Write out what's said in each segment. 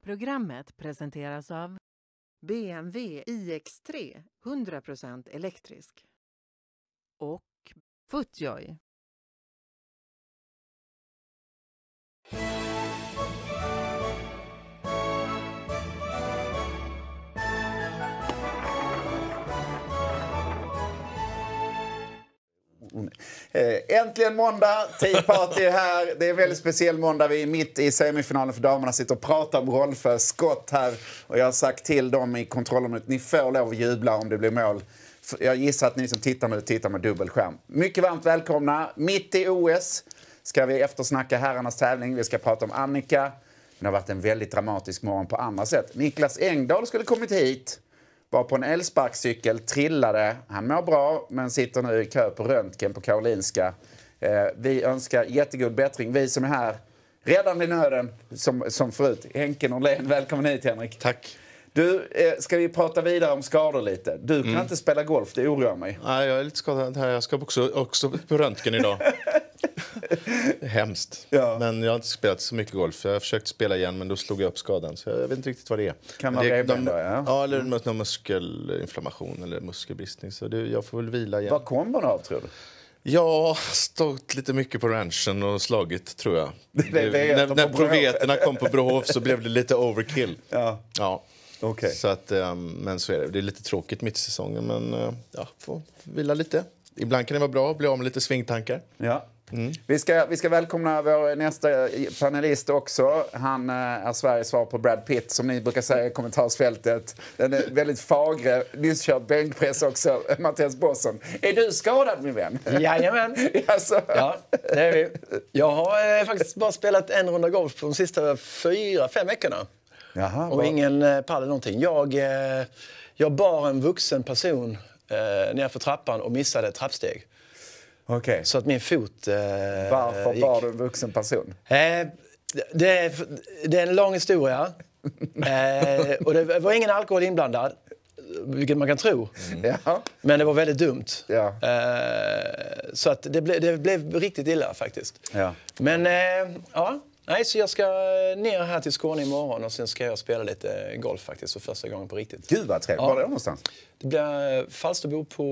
Programmet presenteras av BMW iX3 100% elektrisk och FootJoy. Äntligen måndag, Tea Party här. Det är en väldigt speciell måndag. Vi är mitt i semifinalen för damerna, sitter och pratar om Rolf Skott här. Och jag har sagt till dem i kontrollen att ni får lov att jubla om det blir mål. Jag gissar att ni som tittar nu tittar med dubbelskärm. Mycket varmt välkomna. Mitt i OS ska vi eftersnacka herrarnas tävling. Vi ska prata om Annika. Det har varit en väldigt dramatisk morgon på andra sätt. Niklas Engdahl skulle kommit hit. Var på en elsparkcykel, trillade. Han mår bra, men sitter nu i kö på röntgen på Karolinska. Vi önskar jättegod bättring. Vi som är här redan i nöden, som förut. Henke Norlén, välkommen hit Henrik. Tack. Du, ska vi prata vidare om skador lite? Du kan inte spela golf, det oroar mig. Nej, jag är lite skadad här. Jag ska också på röntgen idag. Det är hemskt. Ja. Men jag har inte spelat så mycket golf. Jag har försökt spela igen, men då slog jag upp skadan. Så jag vet inte riktigt vad det är. Kan man revben då, ja? Ja, eller någon muskelinflammation eller muskelbristning. Så jag får väl vila igen. Vad kommer det av, tror du? Jag har stått lite mycket på ranchen och slagit, tror jag. När proveterna kom på Brohof så blev det lite overkill. Ja. Okay. Så att, men så är det. Det är lite tråkigt mitt i säsongen, men får vila lite. Ibland kan det vara bra att bli av med lite svingtankar. Ja. Vi ska välkomna vår nästa panelist också. Han är Sveriges svar på Brad Pitt, som ni brukar säga i kommentarsfältet. Den är väldigt fagre, nyss kört bänkpress också, Mattias Bosson. Är du skadad, min vän? Jajamän. Alltså. Ja, det är vi. Jag har faktiskt bara spelat en runda golf på de sista 4-5 veckorna. Jaha, och ingen pall någonting. Jag bar en vuxen person nerför trappan och missade ett trappsteg. Okay. Så att min fot Varför bar du en vuxen person? Det är en lång historia. Och det var ingen alkohol inblandad, vilket man kan tro. Ja. Men det var väldigt dumt. Ja. Så att det blev riktigt illa faktiskt. Ja. Men nej, så jag ska ner här till Skåne imorgon och sen ska jag spela lite golf faktiskt för första gången på riktigt. Gud vad trevligt. Var är det någonstans? Det blir Falsterbo på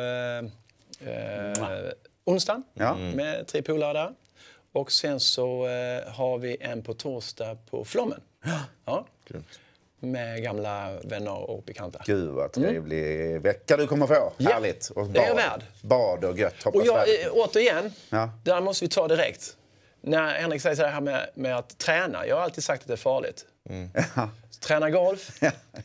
onsdagen med 3 polare där. Och sen så har vi en på torsdag på Flommen. Ja. Med gamla vänner och bekanta. Gud vad trevlig vecka du kommer få. Ja. Härligt. Och det är jag värd. Bad och gött. Och återigen, där måste vi ta direkt. När Henrik säger så här med att träna. Jag har alltid sagt att det är farligt. Träna golf.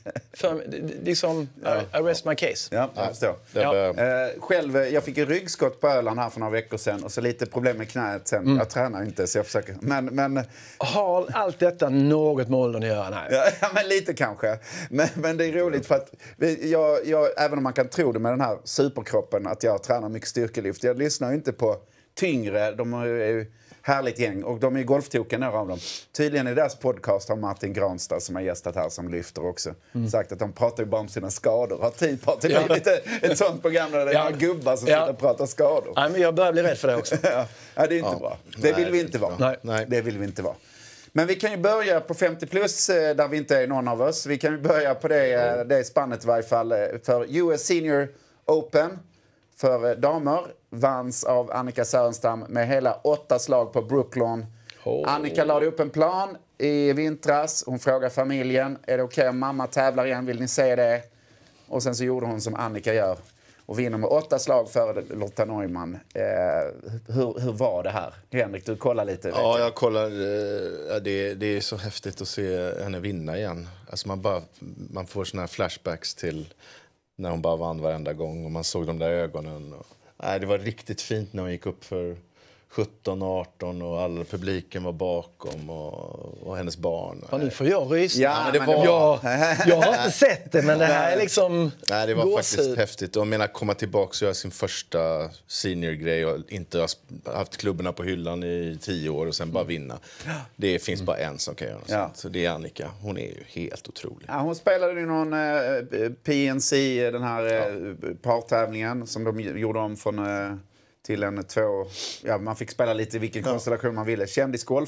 I rest my case. Ja, jag förstår. Själv, jag fick en ryggskott på Öland här för några veckor sedan. Och så lite problem med knät sen. Jag tränar inte så jag försöker. Men har allt detta något med åldern att göra? Nej. Ja, men lite kanske. Men det är roligt för att jag, även om man kan tro det med den här superkroppen att jag tränar mycket styrkelyft. Jag lyssnar ju inte på tyngre. De är ju härligt gäng. Och de är golftoken, några av dem. Tydligen i deras podcast har Martin Granstad, som har gästat här, som lyfter också, sagt att de pratar ju bara om sina skador. Har tid på till lite ett sånt program där det är gubbar som sitter och pratar skador. Nej, men jag börjar bli rädd för det också. Ja, det är inte bra. Det vill vi inte vara. Nej. Det vill vi inte vara. Men vi kan ju börja på 50 plus där vi inte är någon av oss. Vi kan ju börja på det spannet i varje fall. För US Senior Open för damer vanns av Annika Sörenstam med hela 8 slag på Brooklawn. Annika lade upp en plan i vintras. Hon frågade familjen, är det okej om mamma tävlar igen, vill ni se det? Och sen så gjorde hon som Annika gör och vinner med 8 slag före Lotta Neumann. Hur var det här? Henrik, du kollar lite. Ja, jag kollar. Det är så häftigt att se henne vinna igen. Alltså man får såna här flashbacks till när hon bara vann varenda gång och man såg de där ögonen. Det var riktigt fint när hon gick upp för 17-18 och all publiken var bakom och hennes barn. Ja, nu får jag rysna. Ja, men det var... jag har inte sett det, men det här är liksom... Nej, det var faktiskt häftigt. Och komma tillbaka och göra sin första senior-grej och inte ha haft klubborna på hyllan i 10 år och sen bara vinna. Det finns bara en som kan göra något sånt. Så det är Annika. Hon är ju helt otrolig. Ja, hon spelade ju någon PNC, den här partävlingen som de gjorde om från... till en 2... Ja, man fick spela lite i vilken konstellation man ville. Kändisgolf.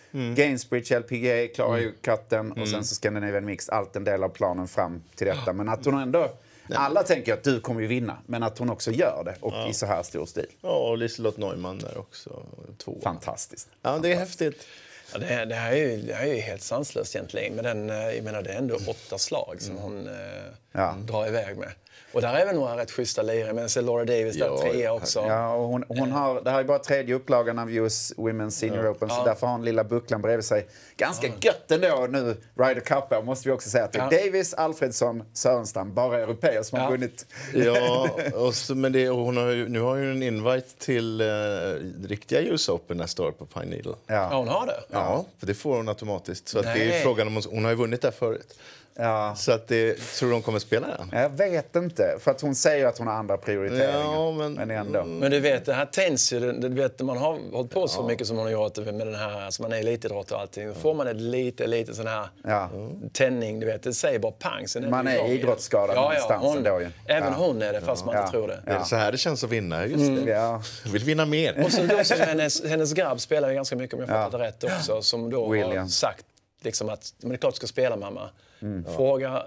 Gainsbridge LPGA klarar ju katten och sen så Scandinavian Mixed, allt en del av planen fram till detta. Men att hon ändå, alla tänker att du kommer ju vinna, men att hon också gör det och i så här stor stil. Ja, och Liselott Neumann där också. 2. Fantastiskt. Ja, det är häftigt. Ja, det här är ju helt sanslöst egentligen. Men jag menar, det är ändå 8 slag som hon drar iväg med. Och där är väl några rätt schyssta lirare, men så Laura Davis där 3 också. Ja, och hon har, det här är bara 3:e upplagan av US Women's Senior Open, så därför har hon lilla bucklan bredvid sig. Ganska gött ändå nu, Ryder Cup, måste vi också säga att det är Davis, Alfredsson, Sörenstam, bara europeer som har vunnit. Ja, men hon har nu har ju en invite till riktiga US Open nästa år på Pine Needle. Ja, hon har det? Ja, för det får hon automatiskt. Så att det är frågan om hon har ju vunnit där förut. Ja. Så att tror du de kommer spela den? Jag vet inte, för att hon säger att hon har andra prioriteringar. Men ändå. Men du vet, det här tänds ju, du vet, man har hållit på så mycket som hon har gjort med den här, alltså man är elitidrott och allting. Då får man ett lite sån här tändning, du vet, det säger bara pang. Sen man är idrottsskadad någonstans ändå ju. Även hon är det, fast man inte tror det. Det är så här det känns att vinna, just det. Ja. Jag vill vinna mer. Och så då som hennes grabb spelar ju ganska mycket, om jag fattat det rätt också, som då har sagt liksom att, men det är klart du ska spela, mamma. Fråga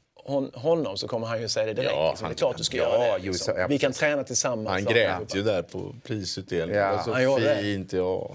honom så kommer han ju säga det direkt. Liksom. Det är klart du ska göra det. Liksom. Vi kan träna tillsammans. Han grät ju där på prisutdelningen. Ja. Det var så fint.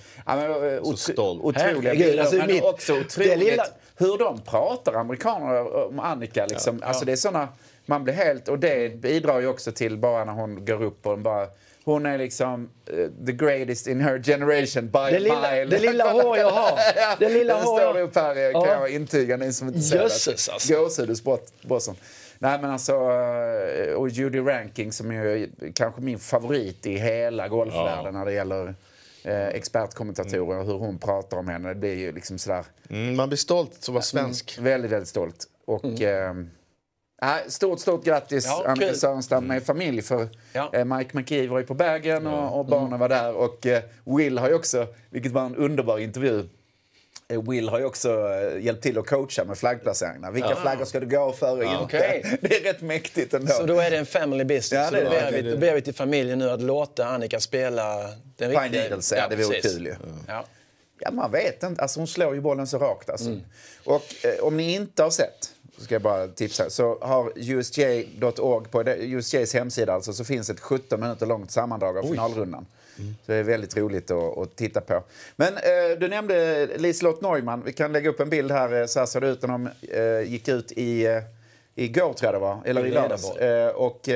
Så stolt. Otroliga bilder. Alltså, men också otroligt hur de pratar, amerikaner, om Annika. Liksom. Alltså, det är såna, man blir helt... Och det bidrar ju också till bara när hon går upp och hon är liksom the greatest in her generation by mile. Det lilla hår jag har. Det lilla hår står upp här, kan jag intyga, ni som inte ser Jösses, alltså. Gåshudesbossen. Nej, men alltså, och Judy Ranking som är kanske min favorit i hela golfvärlden när det gäller expertkommentatorer och hur hon pratar om henne. Det blir ju liksom sådär... man blir stolt att vara svensk. Väldigt, väldigt stolt. Och... stort grattis Annika Sörenstam med familj, för Mike McKee var ju på Bergen och barnen var där, och Will har ju också, vilket var en underbar intervju, Will har ju också hjälpt till att coacha med flaggplaceringarna. Vilka flaggor ska du gå för? Det är rätt mäktigt ändå. Så då är det en family business. Ja, så då ber vi till familjen nu att låta Annika spela den riktiga... Pine Needles, det vore kul ju. Ja, man vet inte. Alltså, hon slår ju bollen så rakt. Alltså. Och om ni inte har sett, ska jag bara tipsa, så har USJ.org på USJs hemsida, alltså, så finns ett 17 minuter långt sammandrag av finalrundan. Så det är väldigt roligt att titta på. Men du nämnde Liselott Neumann. Vi kan lägga upp en bild här. Så här ser det ut när de gick ut igår, tror jag det var. Eller i lördags. Och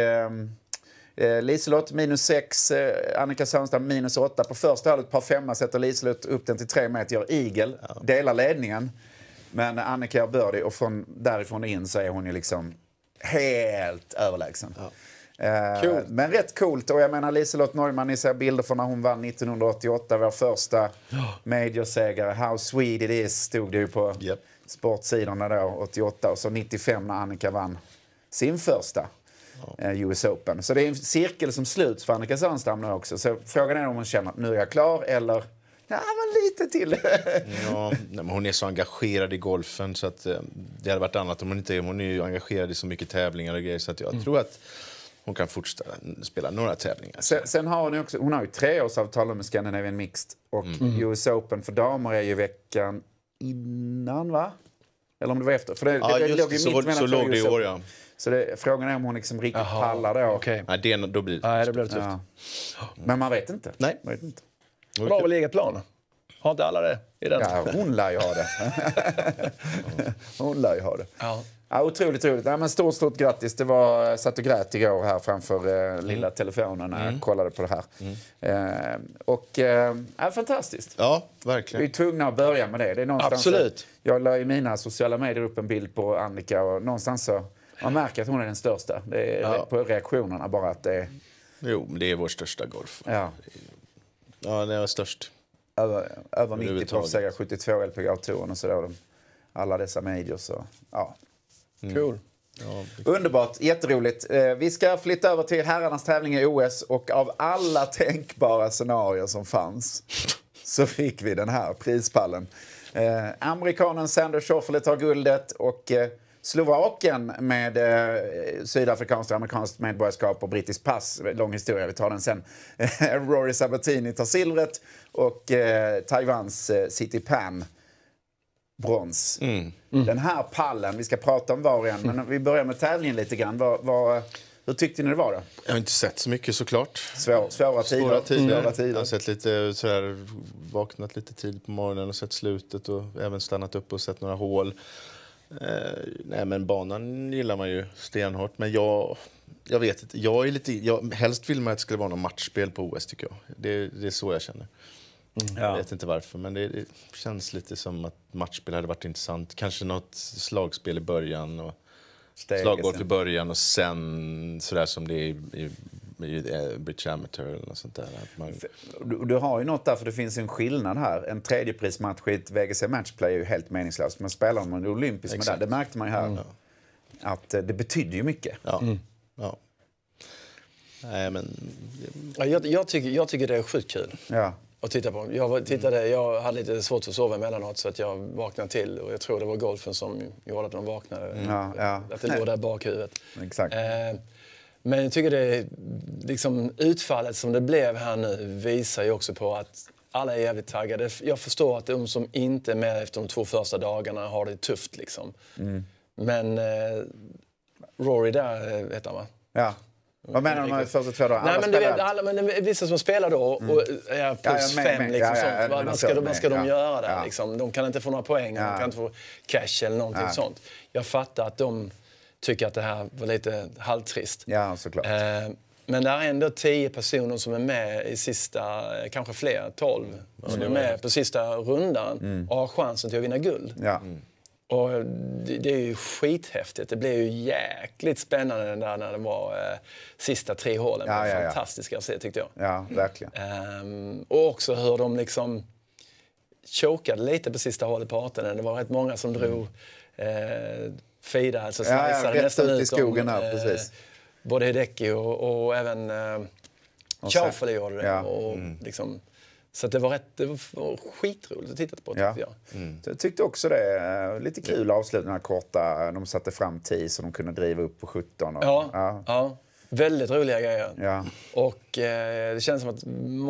Liselott -6, Annika Sörenstam -8. På första hållet par 5 sätter Liselott upp den till 3 meter, gör eagle, delar ledningen. Men Annika gör birdie, och därifrån in så är hon ju liksom helt överlägsen. Cool. Men rätt coolt. Och jag menar, Liselott Neumann, ni ser bilder från när hon vann 1988, vår första majorsägare. How sweet it is stod det ju på sportsidorna då, 88. Och så 95 när Annika vann sin första US Open. Så det är en cirkel som sluts för Annika Sörenstam nu också. Så frågan är om hon känner att nu är jag klar, eller... Ja, men lite till. Men hon är så engagerad i golfen så att det hade varit annat om hon inte är. Hon är ju engagerad i så mycket tävlingar och grejer, så att jag tror att hon kan fortsätta spela några tävlingar. Sen har hon ju också, hon har ju 3-årsavtal med Scandinavian Mixed, och US Open för damer är ju veckan innan, va? Eller om det var efter. För det låg ju mitt så låg det i år, Så frågan är om hon liksom riktigt pallar då. Okay. Nej, då blir det. Nej, det blir tufft. Men man vet inte. Nej. Man vet inte. Hon har väl eget plan? Har inte alla det i den? Ja, hon lär ju ha det. Hon lär ju ha det. Ja, otroligt roligt. Ja, men stort grattis. Det var satt och grät igår här framför lilla telefonen när jag kollade på det här. Fantastiskt. Ja, verkligen. Vi är tvungna att börja med det. Det är någonstans. Absolut. Jag la i mina sociala medier upp en bild på Annika, och någonstans så man märker att hon är den största. Det är på reaktionerna bara att det är... Jo, det är vår största golf. Ja, det är störst. Över 90 proffsseger, 72 LPGA-touren och så. Alla dessa majors. Så, Cool. Underbart, jätteroligt. Vi ska flytta över till herrarnas tävling i OS, och av alla tänkbara scenarier som fanns så fick vi den här prispallen. Amerikanen Xander Schauffele tar guldet, och Slovaken med sydafrikanskt och amerikanskt medborgarskap och brittiskt pass. Lång historia, vi tar den sen. Rory Sabatini tar silvret och Taiwans City Pan brons. Den här pallen, vi ska prata om var och en, men vi börjar med tävlingen lite grann. Hur tyckte ni det var då? Jag har inte sett så mycket såklart. Svåra tider. Jag har sett lite sådär, vaknat lite tid på morgonen och sett slutet och även stannat upp och sett några hål. Nej, men banan gillar man ju stenhårt, men jag vet inte. Helst vill man att det skulle vara någon matchspel på OS, tycker jag. Det är så jag känner. Jag vet inte varför, men det känns lite som att matchspel hade varit intressant. Kanske något slagspel i början och slaggolf i början och sen sådär som det är i British Amateur eller något sånt där. Du har ju något där, för det finns en skillnad här. En tredjeprismatch i ett VGC Matchplay är ju helt meningslöst. Men spelar man olympiskt med det märkte man ju här. Att det betyder ju mycket. Ja. Nej, men... Jag tycker det är sjukt kul. Ja. Att titta på. Jag hade lite svårt att sova emellanåt, så att jag vaknade till. Och jag tror det var golfen som gjorde att de vaknade. Att det låg där bak huvudet. Exakt. Men jag tycker det liksom, utfallet som det blev här nu visar ju också på att alla är jävligt taggade. Jag förstår att de som inte är med efter de 2 första dagarna har det tufft liksom. Men Rory där vet han, va? Ja. Vad menar du med första 2 dagar? Nej, men du vet, men vissa som spelar då och är plus 5 liksom, vad ska de göra där liksom? De kan inte få några poäng, de kan inte få cash eller någonting sånt. Jag fattar att de tycker att det här var lite halvtrist. Ja, såklart. Men det är ändå 10 personer som är med i sista, kanske fler, 12, som är med på sista rundan och har chansen till att vinna guld. Och det är ju skithäftigt. Det blev ju jäkligt spännande där när det var sista 3 hålen. Det var fantastiska att se, tyckte jag. Ja, verkligen. Och också hur de liksom chokade lite på sista hålet på 18. Det var rätt många som drog Fida, alltså sliceade nästan ut i skogen här, precis. Både Hideki och även Schauffele gjorde det. Och liksom, så att det var skitroligt att titta på, tyckte jag. Jag tyckte också det. Lite kul avslutningar korta. De satte fram 10 så de kunde driva upp på 17. Ja. Väldigt roliga grejer. Ja. Och det känns som att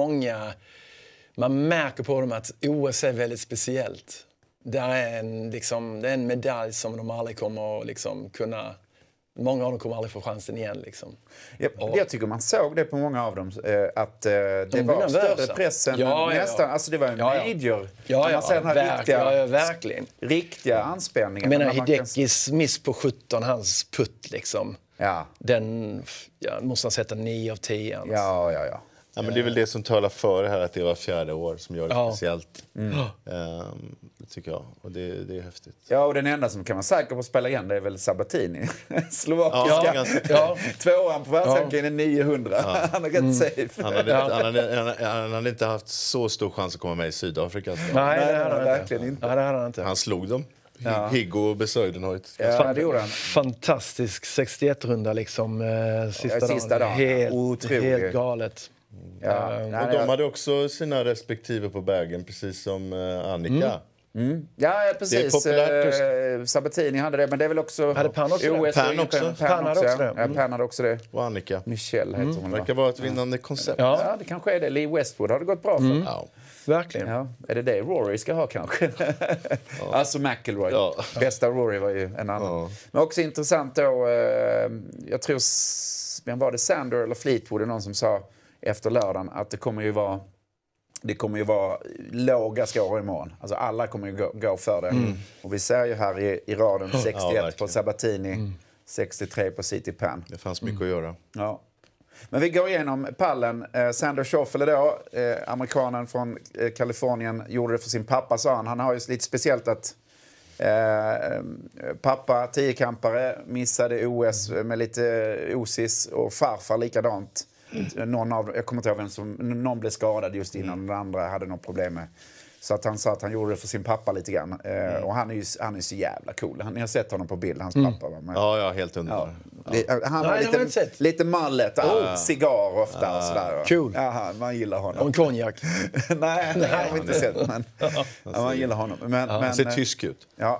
man märker på dem att OS är väldigt speciellt. Det är en medalj som de aldrig kommer att liksom kunna... Många av dem kommer aldrig få chansen igen. Liksom. Jag tycker man såg det på många av dem. Att det var större press än nästan. Alltså det var en major. Verkligen. Riktiga anspänningar. Jag menar, Hidekis miss på 17, hans putt liksom. Ja. Den måste han sätta 9 av 10. Alltså. Ja, men det är väl det som talar för det här, att det var 4:e år som gör det speciellt. Det tycker jag. Och det är häftigt. Ja, och den enda som kan vara säker på att spela igen, det är väl Sabatini. Slovakiska. Tvåan på världsrankingen är 900. Han är rätt safe. Han hade inte haft så stor chans att komma med i Sydafrika. Nej, det hade han verkligen inte. Nej, det hade han inte. Han slog dem. Higgo och besögden har ett fantastisk 61-runda liksom sista dagen. Helt galet. Och de hade också sina respektive på vägen, precis som Annika. Ja, precis. Sabatini hade det, men det är väl också... Hade Pan också det? Pan hade också det. Och Annika. Michelle heter hon. Det verkar vara ett vinnande koncept. Ja, det kanske är det. Lee Westwood har det gått bra för. Ja. Verkligen. Ja. Är det Rory ska ha kanske? Alltså McIlroy. Bästa Rory var ju en annan. Men också intressant då, jag tror, vem var det, Sander eller Fleetwood, någon som sa efter lördagen att det kommer ju vara låga skor imorgon. Alltså alla kommer ju gå för det. Och vi ser ju här i raden 61 på Sabatini, 63 på City Pan. Det fanns mycket att göra. Ja. Men vi går igenom pallen. Xander Schauffele då, amerikanen från Kalifornien, gjorde det för sin pappa, sa han. Han har ju lite speciellt att pappa, 10-kampare, missade OS med lite osis, och farfar likadant. Jag kommer inte ihåg vem som... Någon blev skadad just innan den andra hade något problem med. Så att han sa att han gjorde det för sin pappa lite grann. Och han är så jävla cool. Ni har sett honom på bild, hans pappa. Men, ja, helt underbar. Han har lite mallet, cigarr ofta och sådär. Cool. Ja, man gillar honom. Och en konjak. Nej, det har vi inte sett. Men man gillar honom. Han ser tysk ut. Ja.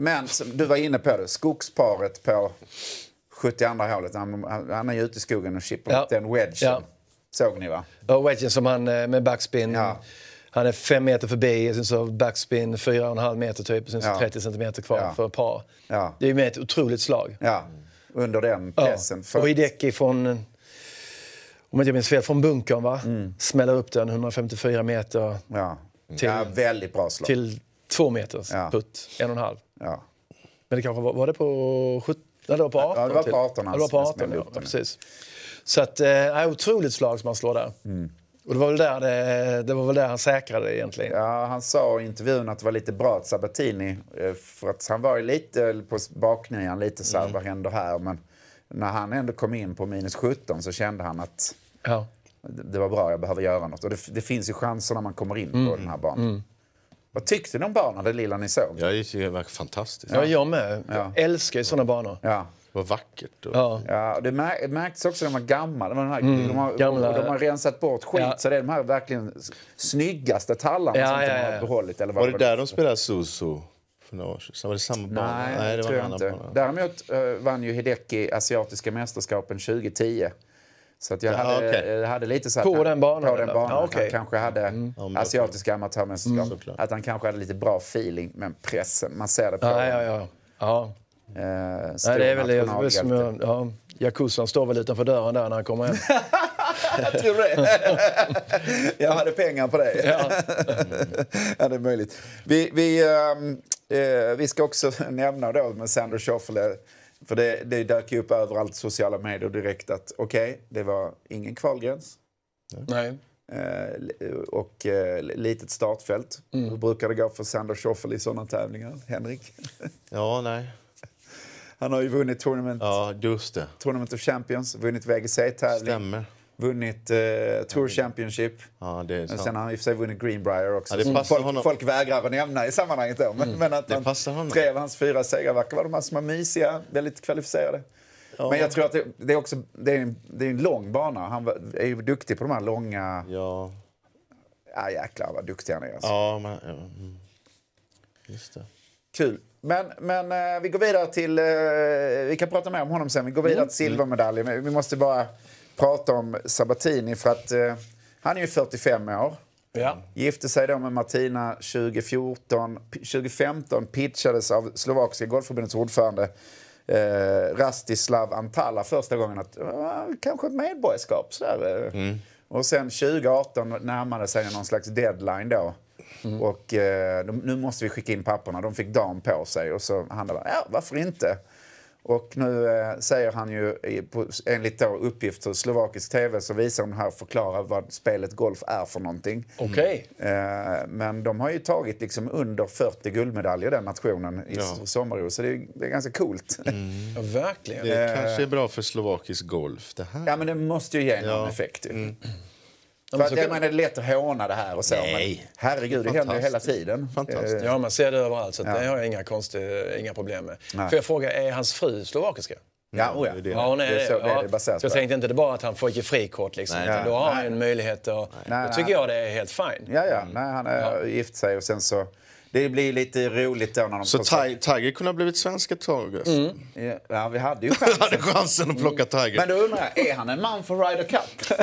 Men du var inne på det, skogsparet på 72 hålet. Han är ju ute i skogen och chippar upp den wedgen. Ja. Såg ni va? Ja, wedgen som han med backspin. Ja. Han är 5 meter förbi, sen så backspin 4,5 meter typ, sen så 30 centimeter kvar för par. Ja. Det är ju med ett otroligt slag. Ja, under den pressen. Och Hideki från, om jag inte minns fel, från bunkern va? Smäller upp den 154 meter. Ja. Till, väldigt bra slag. Till 2 meters putt, 1,5. Ja. Men det kanske var det på 17? Ja, det var på 18. Ja, det var på 18. Det var på 18, ja, precis. Så att, otroligt slag som han slår där. Och det var väl där han säkrade det egentligen. Ja, han sa i intervjun att det var lite bra att Sabatini, för att han var ju lite på baknian, lite så här, vad händer här? Men när han ändå kom in på minus 17 så kände han att det var bra, jag behöver göra något. Och det finns ju chanser när man kommer in på den här banan. Vad tyckte ni om banan, det lilla ni såg? Ja, det var fantastiskt. Ja, jag med. Jag älskar ju sådana banor. Ja. Det var vackert. Ja, det märktes också att de var gamla. De har rensat bort skit. Så det är de här verkligen snyggaste tallarna som de har behållit. Eller var det där de spelade Suzu för några år sedan? Så var det samma bana? Nej, det tror jag inte. Däremot vann ju Hideki asiatiska mästerskapen 2010. Så att jag hade lite så på den banan. På den banan. Han kanske hade asiatiska amatörmästerskap. Att han kanske hade lite bra feeling med pressen. Man ser det på Ja. Nej, det är väl som Jakuzan står väl utanför dörren där när han kommer hem. Jag tror det. Jag hade pengar på det. Ja, det är möjligt. Vi ska också nämna då med Xander Schauffele, för det dök ju upp överallt i sociala medier direkt att det var ingen kvalgräns. Nej. Och litet startfält. Hur brukar det gå för Xander Schauffele i sådana tävlingar, Henrik? Ja, nej. Han har ju vunnit Tournament of Champions, vunnit VGC-tävling. Stämmer. Vunnit Tour Championship. Ja, det är sant. Sen har han i och för sig vunnit Greenbrier också. Ja, folk vägrar att nämna i sammanhanget då. Men att tre av hans 4 segrar verkar vara de här som är mysiga, väldigt kvalificerade. Ja. Men jag tror att det är en lång bana. Han är ju duktig på de här långa... Ja, jäklar vad duktig han är. Alltså. Ja, men... Just det. Kul. Men vi går vidare till... vi kan prata mer om honom sen. Vi går vidare till silvermedaljen. Men vi måste bara prata om Sabatini för att han är ju 45 år. Ja. Gifte sig då med Martina 2014. 2015 pitchades av Slovakiska golfförbundets ordförande Rastislav Antala första gången att kanske ett medborgarskap. Och sen 2018 närmade sig någon slags deadline då. Och nu måste vi skicka in papperna. De fick dagen på sig och så han bara, varför inte? Och nu säger han ju enligt då uppgift för slovakisk tv så visar hon här förklara vad spelet golf är för någonting. Okej. Men de har ju tagit liksom under 40 guldmedaljer den nationen i sommar, så det är ganska coolt. Ja, verkligen. Det kanske är bra för slovakisk golf det här. Ja, men det måste ju ge någon effekt. För att det är lätt att håna det här och så. Men herregud, det händer ju hela tiden. Fantastiskt. Ja, man ser det överallt så det har jag inga problem med. Nej. Får jag fråga, är hans fru slovakiska? Ja, hon är det. Så jag tänkte inte det bara att han får inte frikort liksom. Nej. Då har han en möjlighet att... Då tycker jag det är helt fine. Ja. Nej, han är gift sig och sen så... Det blir lite roligt då när de... Så Tiger kunde ha blivit svenska tag. Ja, vi hade ju chansen. Vi hade chansen att plocka Tiger. Men då undrar jag, är han en man för Ryder Cup?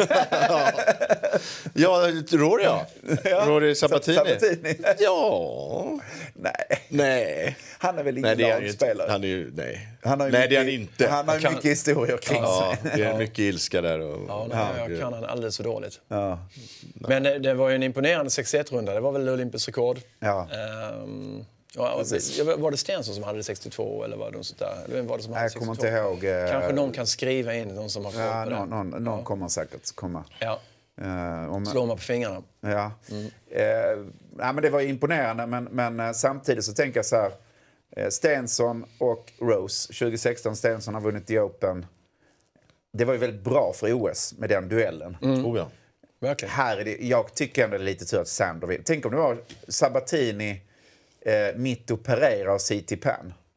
Ja, Rory Sabatini. Ja. Nej. Han är väl ingen lagspelare? Det är han inte. Han har mycket historier kring sig. Det är mycket ilska där. Jag kan han alldeles för dåligt. Ja. Men det var ju en imponerande 61-runda. Det var väl Olympisk rekord. Ja. Var det Stensson som hade det 62 eller var det sånt där? Vem var det som hade jag kommer inte ihåg. Kanske någon kan skriva in någon som har koll på det. Någon kommer säkert komma. Ja. Slår man på fingrarna. Ja. Men det var imponerande men samtidigt så tänker jag så här. Stenson och Rose 2016. Stenson har vunnit The Open. Det var ju väldigt bra för OS med den duellen. Verkligen. Här är det, jag tycker ändå det är lite tur att Sander vill. Tänk om det var Sabatini, Mito Pereira och C.T. Pan.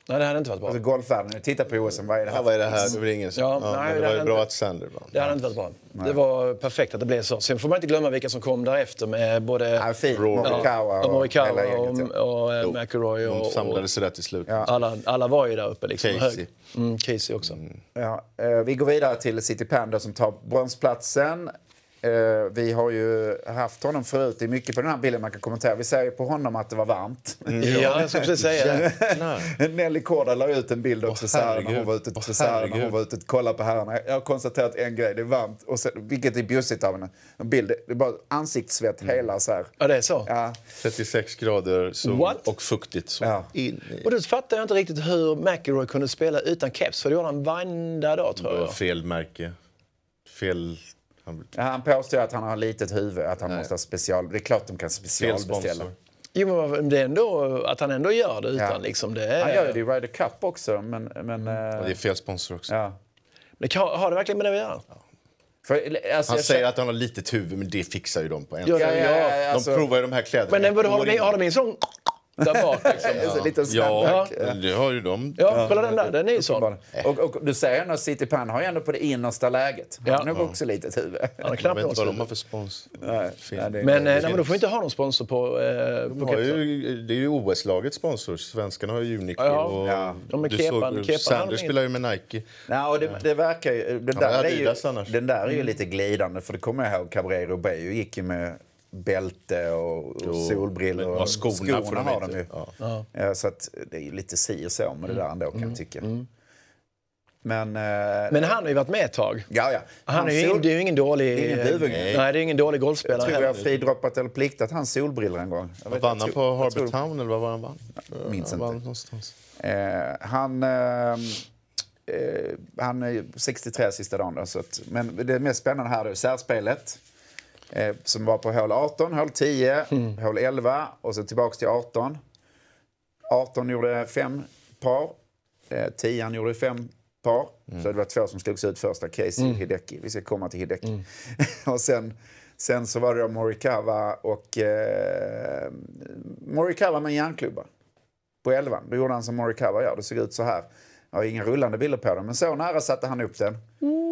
Nej, det hade inte varit bra. Alltså golfvärlden, titta på OS, vad är det här? Vad är det här? Det var ingen som... nej, det var ju hade bra inte, att Sander vann. Det hade inte varit bra. Nej. Det var perfekt att det blev så. Sen får man inte glömma vilka som kom därefter med både Morikawa och McIlroy. De samlades rätt till slut. Ja. Alla var ju där uppe. Liksom. Casey. Casey också. Ja, vi går vidare till City Pan som tar bronsplatsen. Vi har ju haft honom förut. Det är mycket på den här bilden man kan kommentera. Vi säger på honom att det var varmt. Ja, jag skulle precis säga det. Nelly Korda la ut en bild också när hon var ute och kollade på herrarna. Jag har konstaterat en grej, det är varmt. Och sen, vilket är bjussigt av en bild. Det är bara ansiktssvett hela så här. Ja, det är så? Ja. 36 grader och fuktigt. Så Och då fattar jag inte riktigt hur McIlroy kunde spela utan keps. För det gjorde han varenda dag, tror jag. Fel märke. Fel... Han påstår att han har litet huvud, att han måste ha special... Det är klart de kan specialbeställa. Jo, men det är ändå att han ändå gör det utan liksom det är... Han gör det i Ryder Cup också, men det är fel sponsor också. Ja. Men har det verkligen med det att göra? För, alltså, han säger att han har litet huvud, men det fixar ju de på en. De provar ju de här kläderna. Men har de en sån... Där bak liksom. Lite det har ju de. Ja, kolla den där. Den är ju sån. Och du säger ändå att City Pan har ju ändå på det innersta läget. Han har också litet huvud. Jag vet inte vad de har för spons. Men då får vi inte ha någon sponsor på det är ju OS-lagets sponsor. Svenskarna har ju Uniqlo. Sanders spelar ju med Nike. Och det verkar ju... Den där är ju lite glidande. För det kommer jag ihåg, Cabrera Roubaix gick ju med bälte och solbrillor och skorna har de ju. Ja, så att det är ju lite si och så med det där ändå kan jag tycka. Men han har ju varit med ett tag. Ja. Det är ju ingen dålig... Nej, det är ingen dålig golfspelare. Jag tror jag har fridroppat eller pliktat hans solbrillor en gång. Vann han på Harbour Town eller vad var han vann? Minns inte. Han är 63 sista dagen då, så att, men det mest spännande här är särspelet. Som var på hål 18, hål 10, hål 11 och så tillbaks till 18. 18 gjorde 5 par, 10 gjorde 5 par. Så det var 2 som slogs ut första, Casey och Hideki. Vi ska komma till Hideki. Och sen så var det Morikawa och Morikawa med en järnklubba på 11. Då gjorde han som Morikawa gör. Det såg ut så här. Jag har inga rullande bilder på den, men så nära satte han upp den.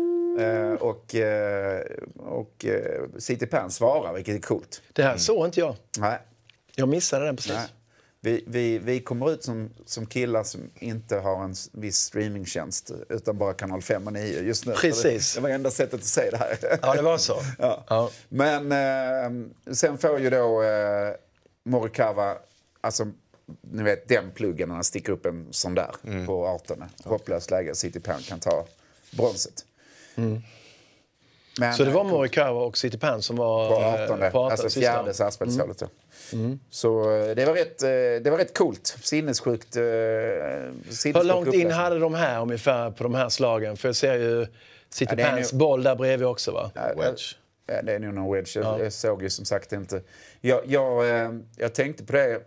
Och City Pan svarar, vilket är coolt. Det här såg inte jag. Nej. Jag missade den precis. Vi kommer ut som killar som inte har en viss streamingtjänst utan bara kanal 5 och 9 just nu. Precis. Det var enda sättet att säga det här. Ja, det var så. Ja. Men sen får ju då Morikawa, alltså ni vet den pluggen när han sticker upp en sån där på 18. Hopplöst läge. City Pan kan ta bronset. Men, så det var Morikawa och City Pan som var på 18. Alltså fjärde särspelshålet. Så det var rätt coolt. Sinnessjukt. Hur långt in hade de här ungefär på de här slagen? För jag ser ju City Pans boll där bredvid också, va? Wedge. Ja, det är nog någon wedge. Jag såg ju som sagt inte. Jag tänkte på det.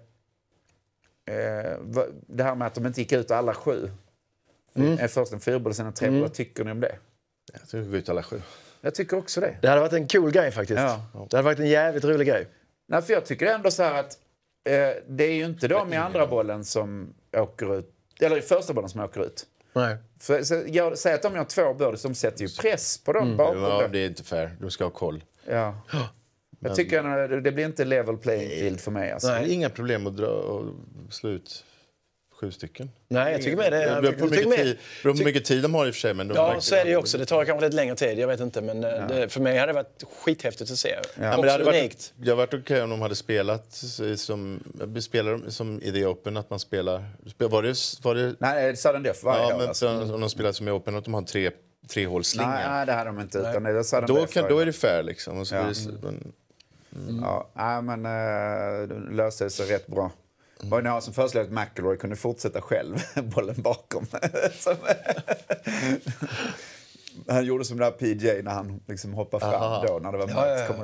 Det här med att de inte gick ut alla 7. Först en 4-boll, sen en 3-boll. Vad tycker ni om det? Jag tycker vi går ut alla 7. Jag tycker också det. Det hade varit en cool grej faktiskt. Ja. Det hade varit en jävligt rolig grej. Nej, för jag tycker ändå så här att det är ju inte de i andra bollen som åker ut. Eller i första bollen som åker ut. Nej. Så jag säger att de gör 2 birdies, de sätter ju press på dem bakom. Ja, det är inte fair. Du ska ha koll. Ja. Jag tycker det blir inte level playing field för mig. Alltså. Det är inga problem att dra och slå ut 7 stycken. Nej, jag tycker med det. Det beror på hur mycket tid de har i och för sig. Men så är det ju också. Det tar kanske lite längre tid, jag vet inte. Men för mig hade det varit skithäftigt att se. Men det hade varit okej om de hade spelat som i The Open, att man spelar... Var det... Nej, sudden death varje år. Men alltså. Om de spelar som i Open, att de har en 3-hålsslinga. Nej, det hade de inte. Utan det är sudden då är det fair liksom. Och så men det löste sig rätt bra. Var det någon som föreslog att McIlroy kunde fortsätta själv bollen bakom. Han gjorde som där PJ när han liksom hoppade fram då när det var mörkt. Kommer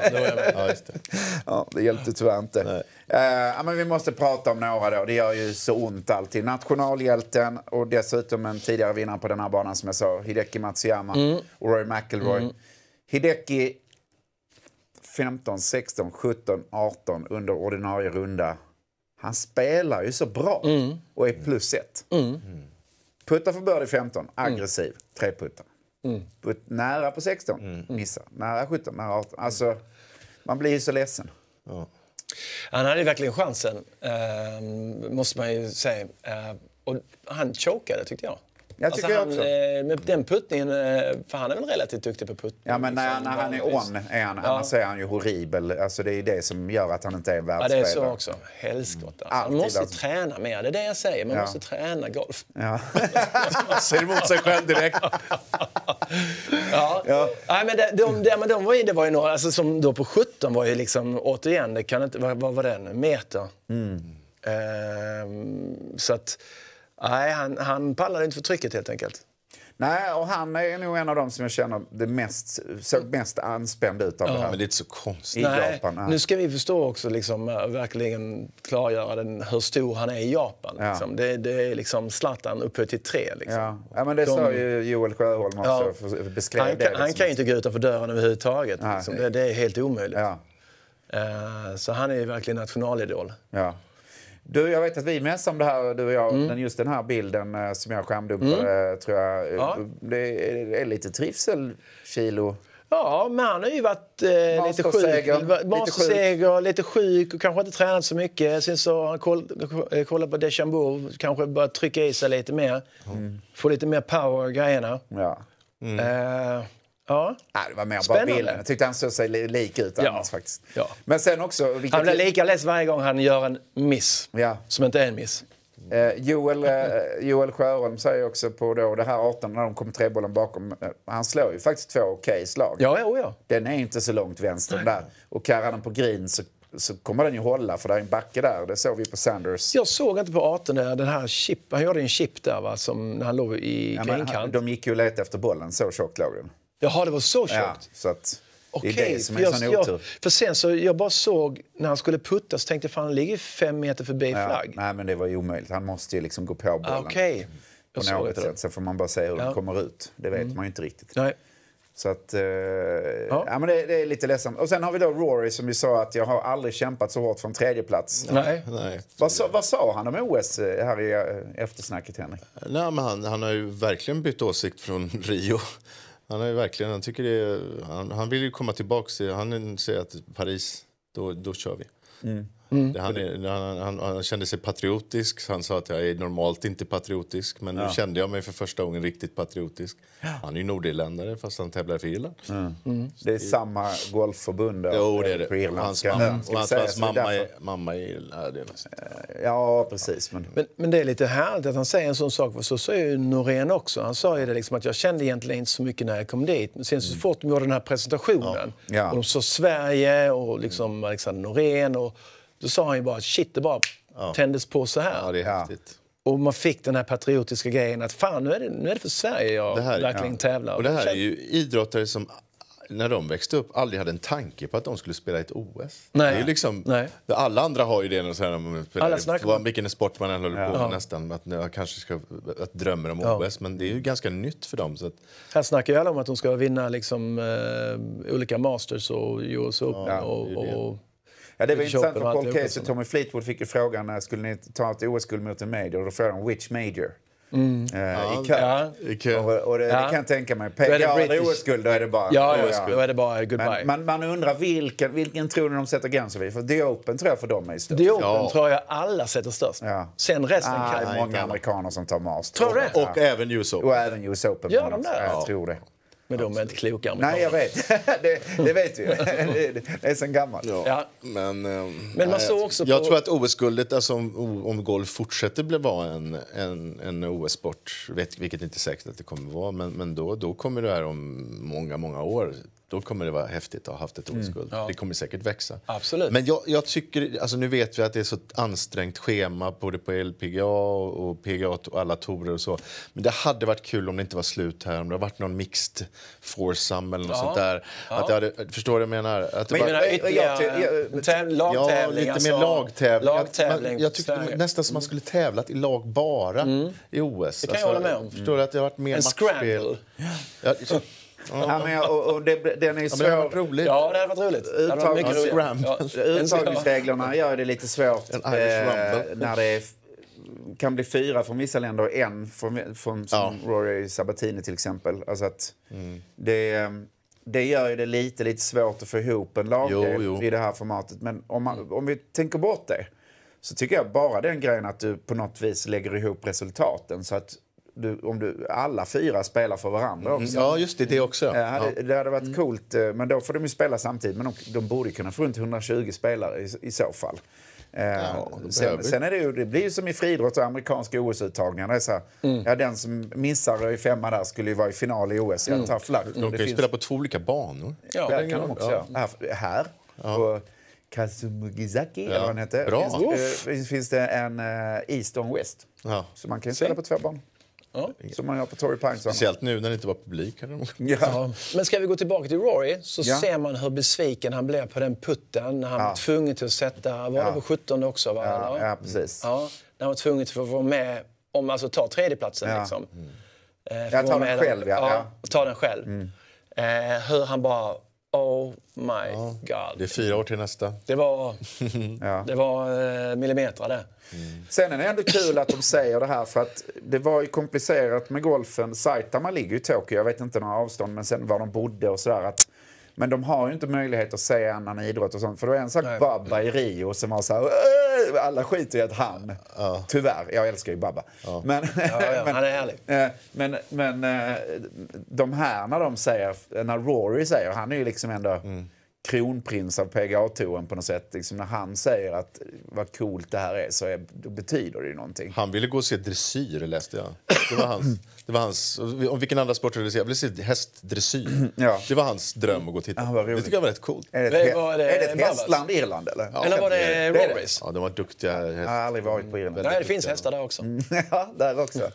du? Det hjälpte tyvärr inte. Men vi måste prata om några då. Det gör ju så ont alltid. Nationalhjälten och dessutom en tidigare vinnare på den här banan som jag sa, Hideki Matsuyama och Rory McIlroy. Hideki 15, 16, 17, 18 under ordinarie runda Han spelar ju så bra och är +1. Puttar för birdie 15, aggressiv, 3 puttar. Nära på 16, missar. Nära 17, nära 18. Alltså, man blir ju så ledsen. Ja. Han hade verkligen chansen, måste man ju säga. Och han chokade, tyckte jag. Jag tycker jag också. Med den puttningen, för han är väl relativt duktig på puttning. Ja, men när han är on är han, annars är han ju horribel. Alltså det är det som gör att han inte är en världsspelare. Ja, det är så också. Helskotta. Man måste träna mer, det är det jag säger. Man måste träna golf. Ja. Ser emot sig själv direkt. Nej, men det var ju några, alltså, som då på 17 var ju liksom, återigen, det kan inte, vad var den? Meter. Så att, nej, han pallade inte för trycket helt enkelt. Nej, och han är nog en av dem som jag känner såg mest anspänd ut av det här. Men det är inte så konstigt. I Japan. Nu ska vi förstå också, liksom, verkligen klargöra hur stor han är i Japan. Liksom. Det är liksom Zlatan upphöjt till 3. Liksom. Ja, men det sa ju Joel Sjöholm också. Beskrev det. Han kan ju inte gå utanför dörren överhuvudtaget. Liksom. Det är helt omöjligt. Ja. Så han är ju verkligen nationalidol. Ja. Du, jag vet att vi mässade om det här, du och jag, just den här bilden som jag skärmdumpade, tror jag. Det är lite trivselkilo. Ja, men han har ju varit lite sjuk. Masterseger, lite sjuk och kanske inte tränat så mycket. Sen så har han kollat på DeChambeau, kanske börjat trycka i sig lite mer. Få lite mer power i grejerna. Ja. Ja. Nej, det var mer Spännande. bara bilden. Jag tyckte han såg sig lik ut annars faktiskt. Ja. Men sen också... Han blir lika less varje gång han gör en miss. Som inte är en miss. Joel Sjöholm säger också på då, det här 18 när de kommer 3-bollen bakom. Han slår ju faktiskt 2 okej slag. Ja. Den är inte så långt vänster där. Och karrar den på green så kommer den ju hålla, för det är en backe där. Det såg vi på Sanders. Jag såg inte på 18 där, den här chip. Han gjorde en chip där, va, som när han låg i greenkant. De gick ju leta efter bollen, så tjockt låg den. Jaha, det var så tjockt. Ja, så att det är det som är sån otur. För sen så jag bara såg när han skulle putta, så tänkte jag, fan, han ligger 5 meter förbi flagg. Nej, men det var ju omöjligt. Han måste ju liksom gå på bollen. Okej. På något sätt. Så får man bara se hur den kommer ut. Det vet man ju inte riktigt. Nej. Så att, men det är lite ledsamt. Och sen har vi då Rory som vi sa att jag har aldrig kämpat så hårt från 3:e plats. Nej. Vad sa han om OS här i eftersnacket, Henrik? Nej, men han har ju verkligen bytt åsikt från Rio. Han har ju verkligen, han vill ju komma tillbaka. Han säger att Paris, då kör vi. Han kände sig patriotisk. Han sa att jag är normalt inte patriotisk. Men nu kände jag mig för första gången riktigt patriotisk. Han är ju nordirländare fast han tävlar för Irland. Det är samma golfförbund. Jo, det är det. På irländska. Hans mamma är Irland. Ja, precis. Men det är lite härligt att han säger en sån sak. För så säger ju Norén också. Han sa ju det liksom, att jag kände egentligen inte så mycket när jag kom dit. Men sen så fort de gjorde den här presentationen. Och de såg Sverige och liksom Alexander Norén och då sa han ju bara, shit, det bara tändes på så här. Ja, det är häftigt. Och man fick den här patriotiska grejen att fan, nu är det för Sverige jag verkligen tävlar. Och det här är ju idrottare som, när de växte upp, aldrig hade en tanke på att de skulle spela ett OS. Nej. Det är liksom, alla andra har ju det, så här, vilken sport man än håller på med nästan, att jag kanske ska drömmer om OS, men det är ju ganska nytt för dem. Så att... Här snackar ju alla om att de ska vinna liksom, olika Masters och US Open och Ja, det var intressant för Paul Casey och Tommy Fleetwood fick ju frågan, skulle ni ta ett OS-guld mot en major? Och då frågade de which major? I kö. Och det kan jag tänka mig. PGA OS-guld, då är det bara... då är det bara goodbye. Men man undrar vilken tror ni de sätter gränsen vid? För The Open tror jag för dem är störst. The Open tror jag alla sätter störst. Sen resten kan... Det är många amerikaner som tar Masters. Tror du det? Och även US Open. Och även US Open. Gör de där? Jag tror det. Men de är inte kloka. Nej, jag vet. det vet vi. Det är sen gammalt. Men man såg också jag tror att OS-guldet, alltså, om golf fortsätter vara en OS-sport, vilket inte är säkert att det kommer vara, men då kommer det här om många år. Då kommer det vara häftigt att ha haft ett OS-guld. Det kommer säkert växa. Absolut. Men jag tycker, alltså nu vet vi att det är så ansträngt schema både på LPGA och PGA och alla torer och så. Men det hade varit kul om det inte var slut här. Om det hade varit någon mixed foursome eller något sånt där. Att det hade, förstår du vad jag menar? Att det lagtävling. Lite mer lagtävling. Jag tyckte Sverige. nästan som man skulle tävlat i lag bara i OS. Det kan jag hålla med om. Förstår du att det har varit mer en matchspel? scramble. Ja, men och den är ju svår. Det har varit roligt. Ja, det hade varit roligt. Uttagningsreglerna gör det lite svårt när det kan bli 4 från vissa länder och 1 från som Rory Sabatini till exempel. Alltså att det gör ju det lite svårt att få ihop en lagdel i det här formatet. Men om vi tänker bort det så tycker jag bara den grejen att du på något vis lägger ihop resultaten så att alla 4 spelar för varandra också. Ja, just det också. Det hade varit coolt, men då får de ju spela samtidigt. Men de borde kunna få runt 120 spelare i så fall. Sen är det blir ju som i friidrott och amerikanska OS-uttagningar. Det är så här, den som missar i 5 där skulle ju vara i final i OS. Jag tar flagg. De kan ju spela på 2 olika banor. Ja, det kan de också. Här på Kazumugizaki, eller vad den heter. Bra. Finns det en East och West. Ja. Så man kan spela på 2 banor. Ja. Som man gör på Torrey Pines. Speciellt nu när det inte var publik. Ja. Men ska vi gå tillbaka till Rory så ser man hur besviken han blev på den putten när han var tvungen till att sätta, var det på 17 också? Va? Ja, precis. Ja, när han var tvungen till att vara med om ta tredjeplatsen. Liksom. Jag tar den själv, ta den själv. Hur han bara, oh my god. Det är 4 år till nästa. Det var millimeter det. Sen är det ändå kul att de säger det här för att det var ju komplicerat med golfen. Saitama ligger ju i Tokyo, jag vet inte några avstånd, men sen var de bodde och sådär. Men de har ju inte möjlighet att säga annan idrott och sånt. För det var en sak Babba i Rio som var så här, alla skiter i att han, tyvärr, jag älskar ju Babba. Ja. Men han är härlig. Men de här när Rory säger, han är ju liksom ändå kronprins av PGA-touren på något sätt. Liksom när han säger att vad coolt det här är så då betyder det ju någonting. Han ville gå och se dressyr, läste jag. Det var hans om vilken andra sport ville se? Jag ville se hästdressyr. Det var hans dröm att gå och titta. Det tycker jag var rätt coolt. Är det ett hästland Irland eller? Ja, eller var det Rorys? Ja, de var duktiga. Jag har aldrig varit på Irland. Nej, det finns hästar där också. Ja, där också.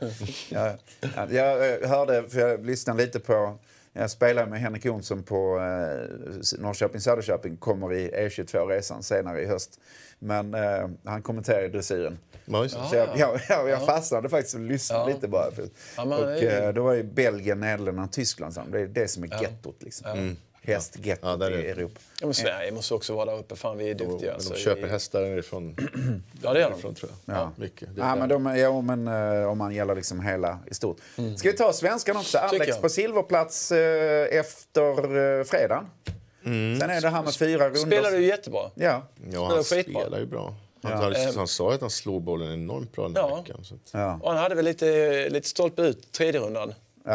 Jag hörde, för jag lyssnade lite på. Jag spelar med Henrik Jonsson på Norrköping-Söderköping, kommer i E22-resan senare i höst. Men han kommenterar dressyren. Så jag fastnade faktiskt och lyssnade lite bara. Och då var ju Belgien, Nederländerna och Tyskland. Det är det som är gettot liksom. Hästgettot i Europa. Ja, men Sverige måste också vara där uppe. Fan, vi är duktiga. Men de köper hästar ifrån. Ja, det gör de. Tror jag. Ja, mycket. Men om man gäller liksom hela i stort. Ska vi ta svenskan också? Alex på silverplats efter fredagen. Sen är det här med 4 rundor. Spelar du jättebra? Ja, han spelar ju bra. Han sa att han slog bollen enormt bra den här veckan. Så att... Och han hade väl lite stolpe ut 3:e rundan.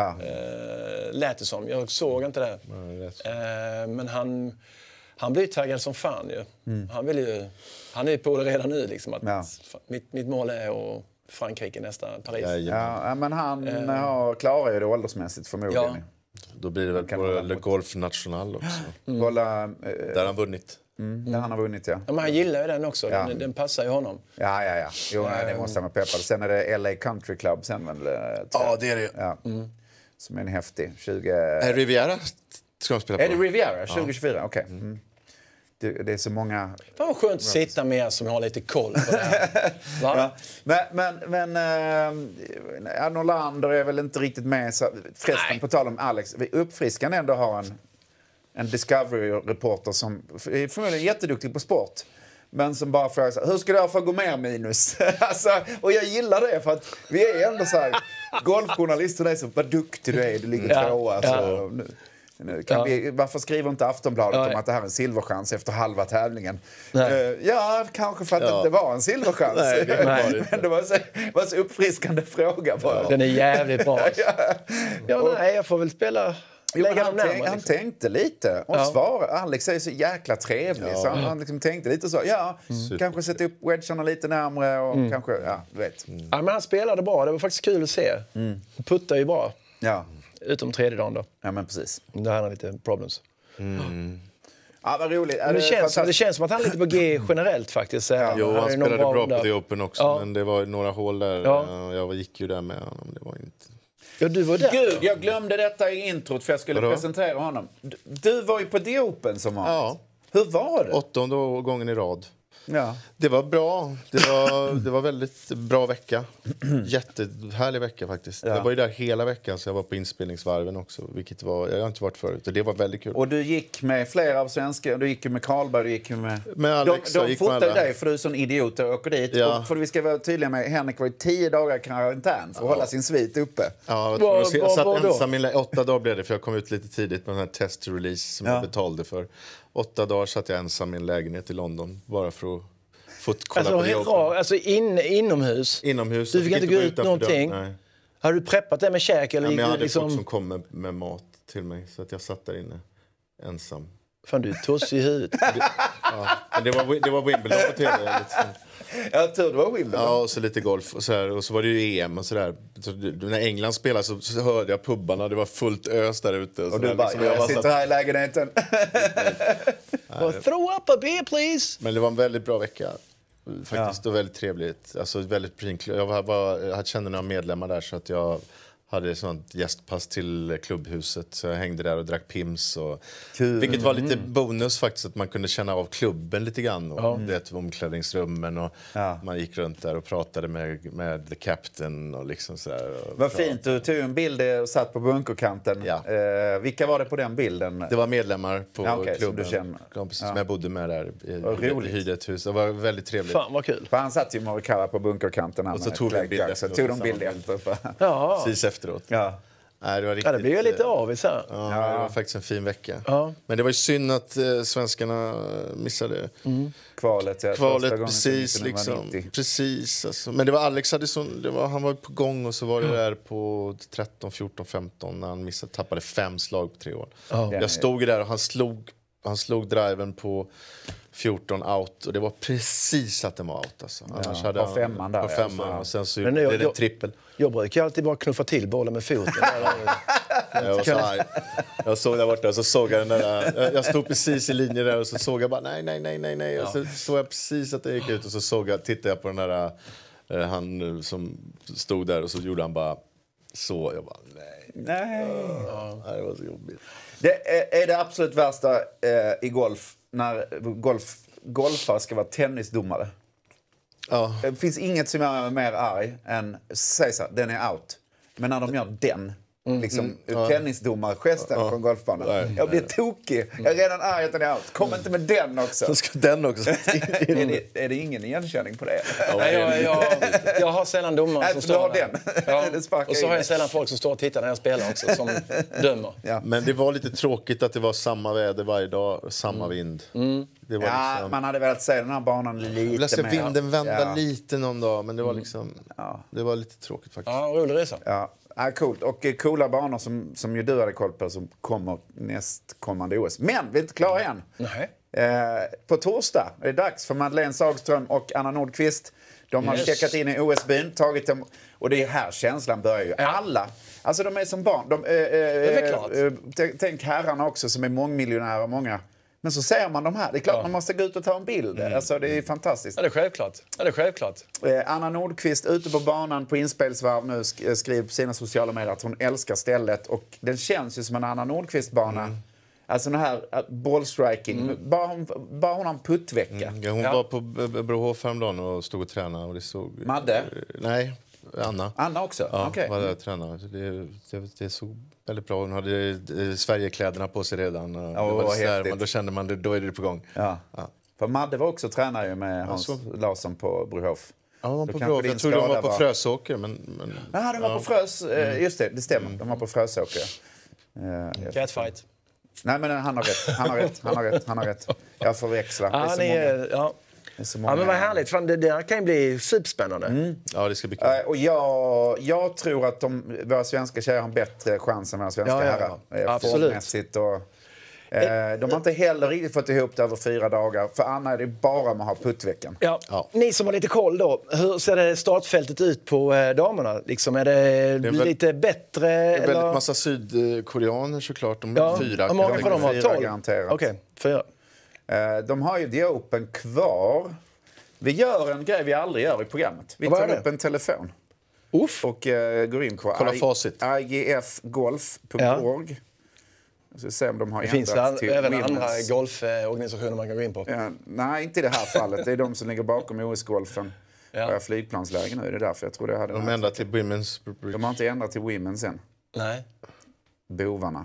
Lät det som. Jag såg inte det. Men han blir taggad som fan ju. Han är på det redan nu liksom att mitt mål är att Frankrike nästa Paris. Men han klarar ju det åldersmässigt förmodligen. Då blir det väl på Le Golf National också. Där han vunnit. Där han har vunnit, men han gillar ju den också. Den passar ju honom. Jo, det måste han vara peppad. Sen är det LA Country Club sen väl. Det är det. Som är en häftig 20. Riviera ska de spela på. Är det Riviera 2024? Okej. Det är så många. Det var skönt att sitta med som har lite koll på det här. Men Norlander är väl inte riktigt med. Förresten, på tal om Alex, vi uppfriskande ändå har en Discovery-reporter som är förmodligen jätteduktig på sport. Men som bara frågar så här, hur ska det få gå mer minus? Och jag gillar det för att vi är ändå så här golfjournalister, det är så, vad duktig du är, du ligger tvåa. Varför skriver inte Aftonbladet om att det här är en silverchans efter halva tävlingen? Kanske för att det inte var en silverchans. Men det var så uppfriskande fråga bara. Den är jävligt bra. Jag får väl spela. Han tänkte lite och svarade. Alex är så jäkla trevlig så han liksom tänkte lite så. Kanske sätta upp wedgarna lite närmare och kanske, du vet. Men han spelade bra, det var faktiskt kul att se. Puttar ju bra. Utom 3:e dagen då. Ja, men precis. Det här är lite problems. Vad roligt. Det känns som att han är lite på G generellt faktiskt. Jo, han spelade bra på The Open också. Men det var några hål där. Jag gick ju där med honom. Det var inte... Ja, du var där. Gud, jag glömde detta i introt för jag skulle presentera honom. Du var ju på The Open som vanligt. Hur var det? 8:e gången i rad. Ja. Det var bra. Det var väldigt bra vecka. Jättehärlig vecka faktiskt. Jag var ju där hela veckan, så jag var på inspelningsvarven också. Vilket jag har inte varit förut. Och det var väldigt kul. Och du gick med flera av svenska. Du gick med Karlberg, du gick med Alex. De fotade dig för du är sån idiot och åker dit. Ja. Och för vi ska vara tydliga med, Henrik var i 10 dagar karantän för att hålla sin svit uppe. Ja, jag satt ensam i 8 dagar blev det, för jag kom ut lite tidigt med den här test-release som jag betalade för. 8 dagar satt jag ensam i en lägenhet i London bara för att få kolla på det. Alltså inomhus? Inomhus. Du fick inte gå ut någonting? Nej. Har du preppat det med käk? Eller men jag hade liksom... folk som kom med mat till mig, så att jag satt där inne ensam. Fan, du är tossig i huvudet. Men det var Wimbledon på tv. Jag tror det var Wimbledon. Ja, och så lite golf och så här, och så var det ju EM och så där. Så när England spelade så hörde jag pubbarna, det var fullt ös där ute. Och du bara, liksom, jag sitter här i lägenheten. Throw up a beer please. Men det var en väldigt bra vecka. Faktiskt, och väldigt trevligt. Alltså väldigt fint. Jag kände några medlemmar där, så att jag hade sånt gästpass till klubbhuset, så jag hängde där och drack pims och vilket var lite bonus faktiskt, att man kunde känna av klubben lite grann och det omklädningsrummen och man gick runt där och pratade med the captain och liksom så där. Vad fint, du tog en bild och satt på bunkerkanten. Ja. Vilka var det på den bilden? Det var medlemmar på klubben. Som du känner. Kompisar som jag bodde med där i hyrde ett hus. Det var väldigt trevligt. Fan vad kul. För han satt ju Morikawa på bunkerkanten. Och så tog de bild efter. Ja. Precis efteråt. Ja. Nej, det var riktigt, det blev ju lite avis här. Ja, det var faktiskt en fin vecka. Ja. Men det var ju synd att svenskarna missade kvalet precis liksom. Precis alltså. Men det var Alex han var på gång, och så var det där på 13, 14, 15 när han tappade 5 slag på 3 år. Jag stod där och han slog driven på 14 out, och det var precis att den var out alltså. Annars hade på 5:an där. På 5:an, och sen så blev det en trippel. Jag brukar alltid bara knuffa till bollen med foten. Jag var så arg. Jag såg där borta, och så såg jag den där. Jag stod precis i linje där, och så såg jag bara nej. Och så såg jag precis att det gick ut, och så tittade jag på den där han som stod där, och så gjorde han bara så. Jag bara nej. Det var så jobbigt. Det är det absolut värsta i golf, när golfare ska vara tennisdomare. Ja. Det finns inget som är mer arg än säg så, den är out. Men när de gör den tennisdomargesten på en golfbana. Jag blir tokig. Jag är redan arg att den är out. Kom inte med den också. Så ska den också. är det ingen igenkänning på det? Nej, jag har sällan domare som står där. Ja. Och så har jag sällan folk som står och tittar när jag spelar också, som dömer. Ja. Men det var lite tråkigt att det var samma väder varje dag, samma vind. Det var liksom... man hade velat se den här banan lite mer. Vinden vända lite någon dag, men det var liksom det var lite tråkigt faktiskt. Ja, rolig resa. Ja. Coolt. Och coola banor som ju du hade koll på, som kommer nästkommande OS. Men vi är inte klara än. Nej. På torsdag är det dags för Madeleine Sagström och Anna Nordqvist. De har checkat in i OS-byn, tagit dem, och det är här känslan börjar ju. Alla, alltså de är som barn. Tänk herrarna också som är mångmiljonärer, många. Men så ser man de här. Det är klart man måste gå ut och ta en bild. Alltså, det är fantastiskt. Ja, det är självklart. Anna Nordqvist ute på banan på inspelsvarv nu skriver på sina sociala medier att hon älskar stället. Och den känns ju som en Anna Nordqvist-bana. Alltså den här bollstriking. Bara hon har en puttvecka. Ja, hon var på Brohof häromdagen och stod och tränade. Och det såg... Madde? Nej, Anna. Anna också? Ja, okay. var där och tränade. Det såg väldigt bra. Hon hade Sverigekläderna på sig redan. Och då kände man då är det på gång. Ja. För Madde var också tränare ju med Hans Larsson på Brohof. Ja, på Brohof. Jag tror de var på Frösåker. Ja, de var på Frös. Just det stämmer. De var på Frösåker. Catfight. Nej, men han har rätt. Jag förväxlar. Men vad härligt. Fan, det där kan ju bli superspännande. Ja, det ska bli kul. Och jag tror att våra svenska tjejer har en bättre chans än våra svenska herrar. Formmässigt och... de har inte heller riktigt fått ihop det över 4 dagar. För Anna är det bara med att ha puttveckan. Ja. Ni som har lite koll då. Hur ser det startfältet ut på damerna? Liksom, är det lite bättre? Det är väldigt massa sydkoreaner såklart. De är 4. Hur många får de ha? 12? Garanterat. Okej, 4. De har ju The Open kvar. Vi gör en grej vi aldrig gör i programmet. Vi tar upp en telefon. Och går in på kolla facit. igfgolf.org. Så se om de har det finns till även women's. andra golforganisationer man kan gå in på. Ja, nej, inte i det här fallet. Det är de som ligger bakom OS-golfen. Ja. Flygplansläge nu, är det därför jag tror det hade... De ändrar till women's. De har inte ändrat till women's än. Nej. Bovarna.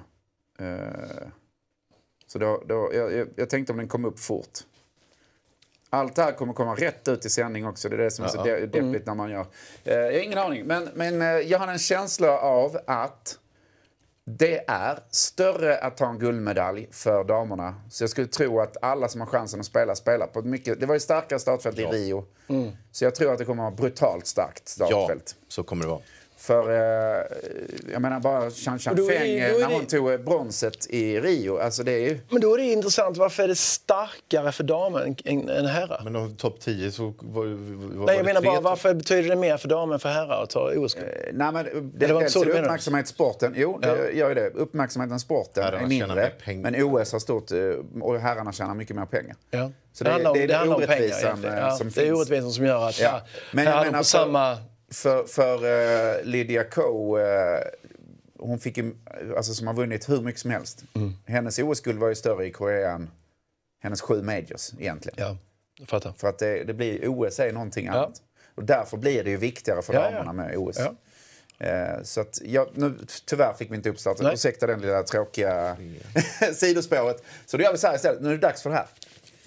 Så jag tänkte om den kom upp fort. Allt det här kommer komma rätt ut i sändning också. Det är det som är så deppigt när man gör. Jag har ingen aning. Men jag har en känsla av att det är större att ta en guldmedalj för damerna. Så jag skulle tro att alla som har chansen att spela på mycket... Det var ju starkare startfält i Rio. Så jag tror att det kommer att vara brutalt starkt startfält. Ja, så kommer det vara. För jag menar bara Chan Feng när hon tog bronset i Rio. Alltså det är ju... Men då är det intressant, varför är det starkare för damer än herrar? Men om topp 10 så var nej, jag menar bara, varför betyder det mer för damer än för herrar att ta OS-guld? Nej, men det är så uppmärksamhetssporten. Jo, det gör ju det. Uppmärksamheten sporten är mindre. Men OS har stort och herrarna tjänar mycket mer pengar. Ja. Så det är orättvisan som finns. Det är orättvisan som gör att men jag menar, på samma... För Lydia Ko, hon fick ju, alltså som har vunnit hur mycket som helst. Hennes OS-guld var ju större i Korea än hennes 7 majors egentligen. Ja, jag fattar. För att det blir, OS är någonting annat. Och därför blir det ju viktigare för damerna med OS. Ja. Så att nu, tyvärr fick vi inte uppstarta. Ursäkta den lilla tråkiga sidospåret. Så då gör vi så här istället. Nu är det dags för det här.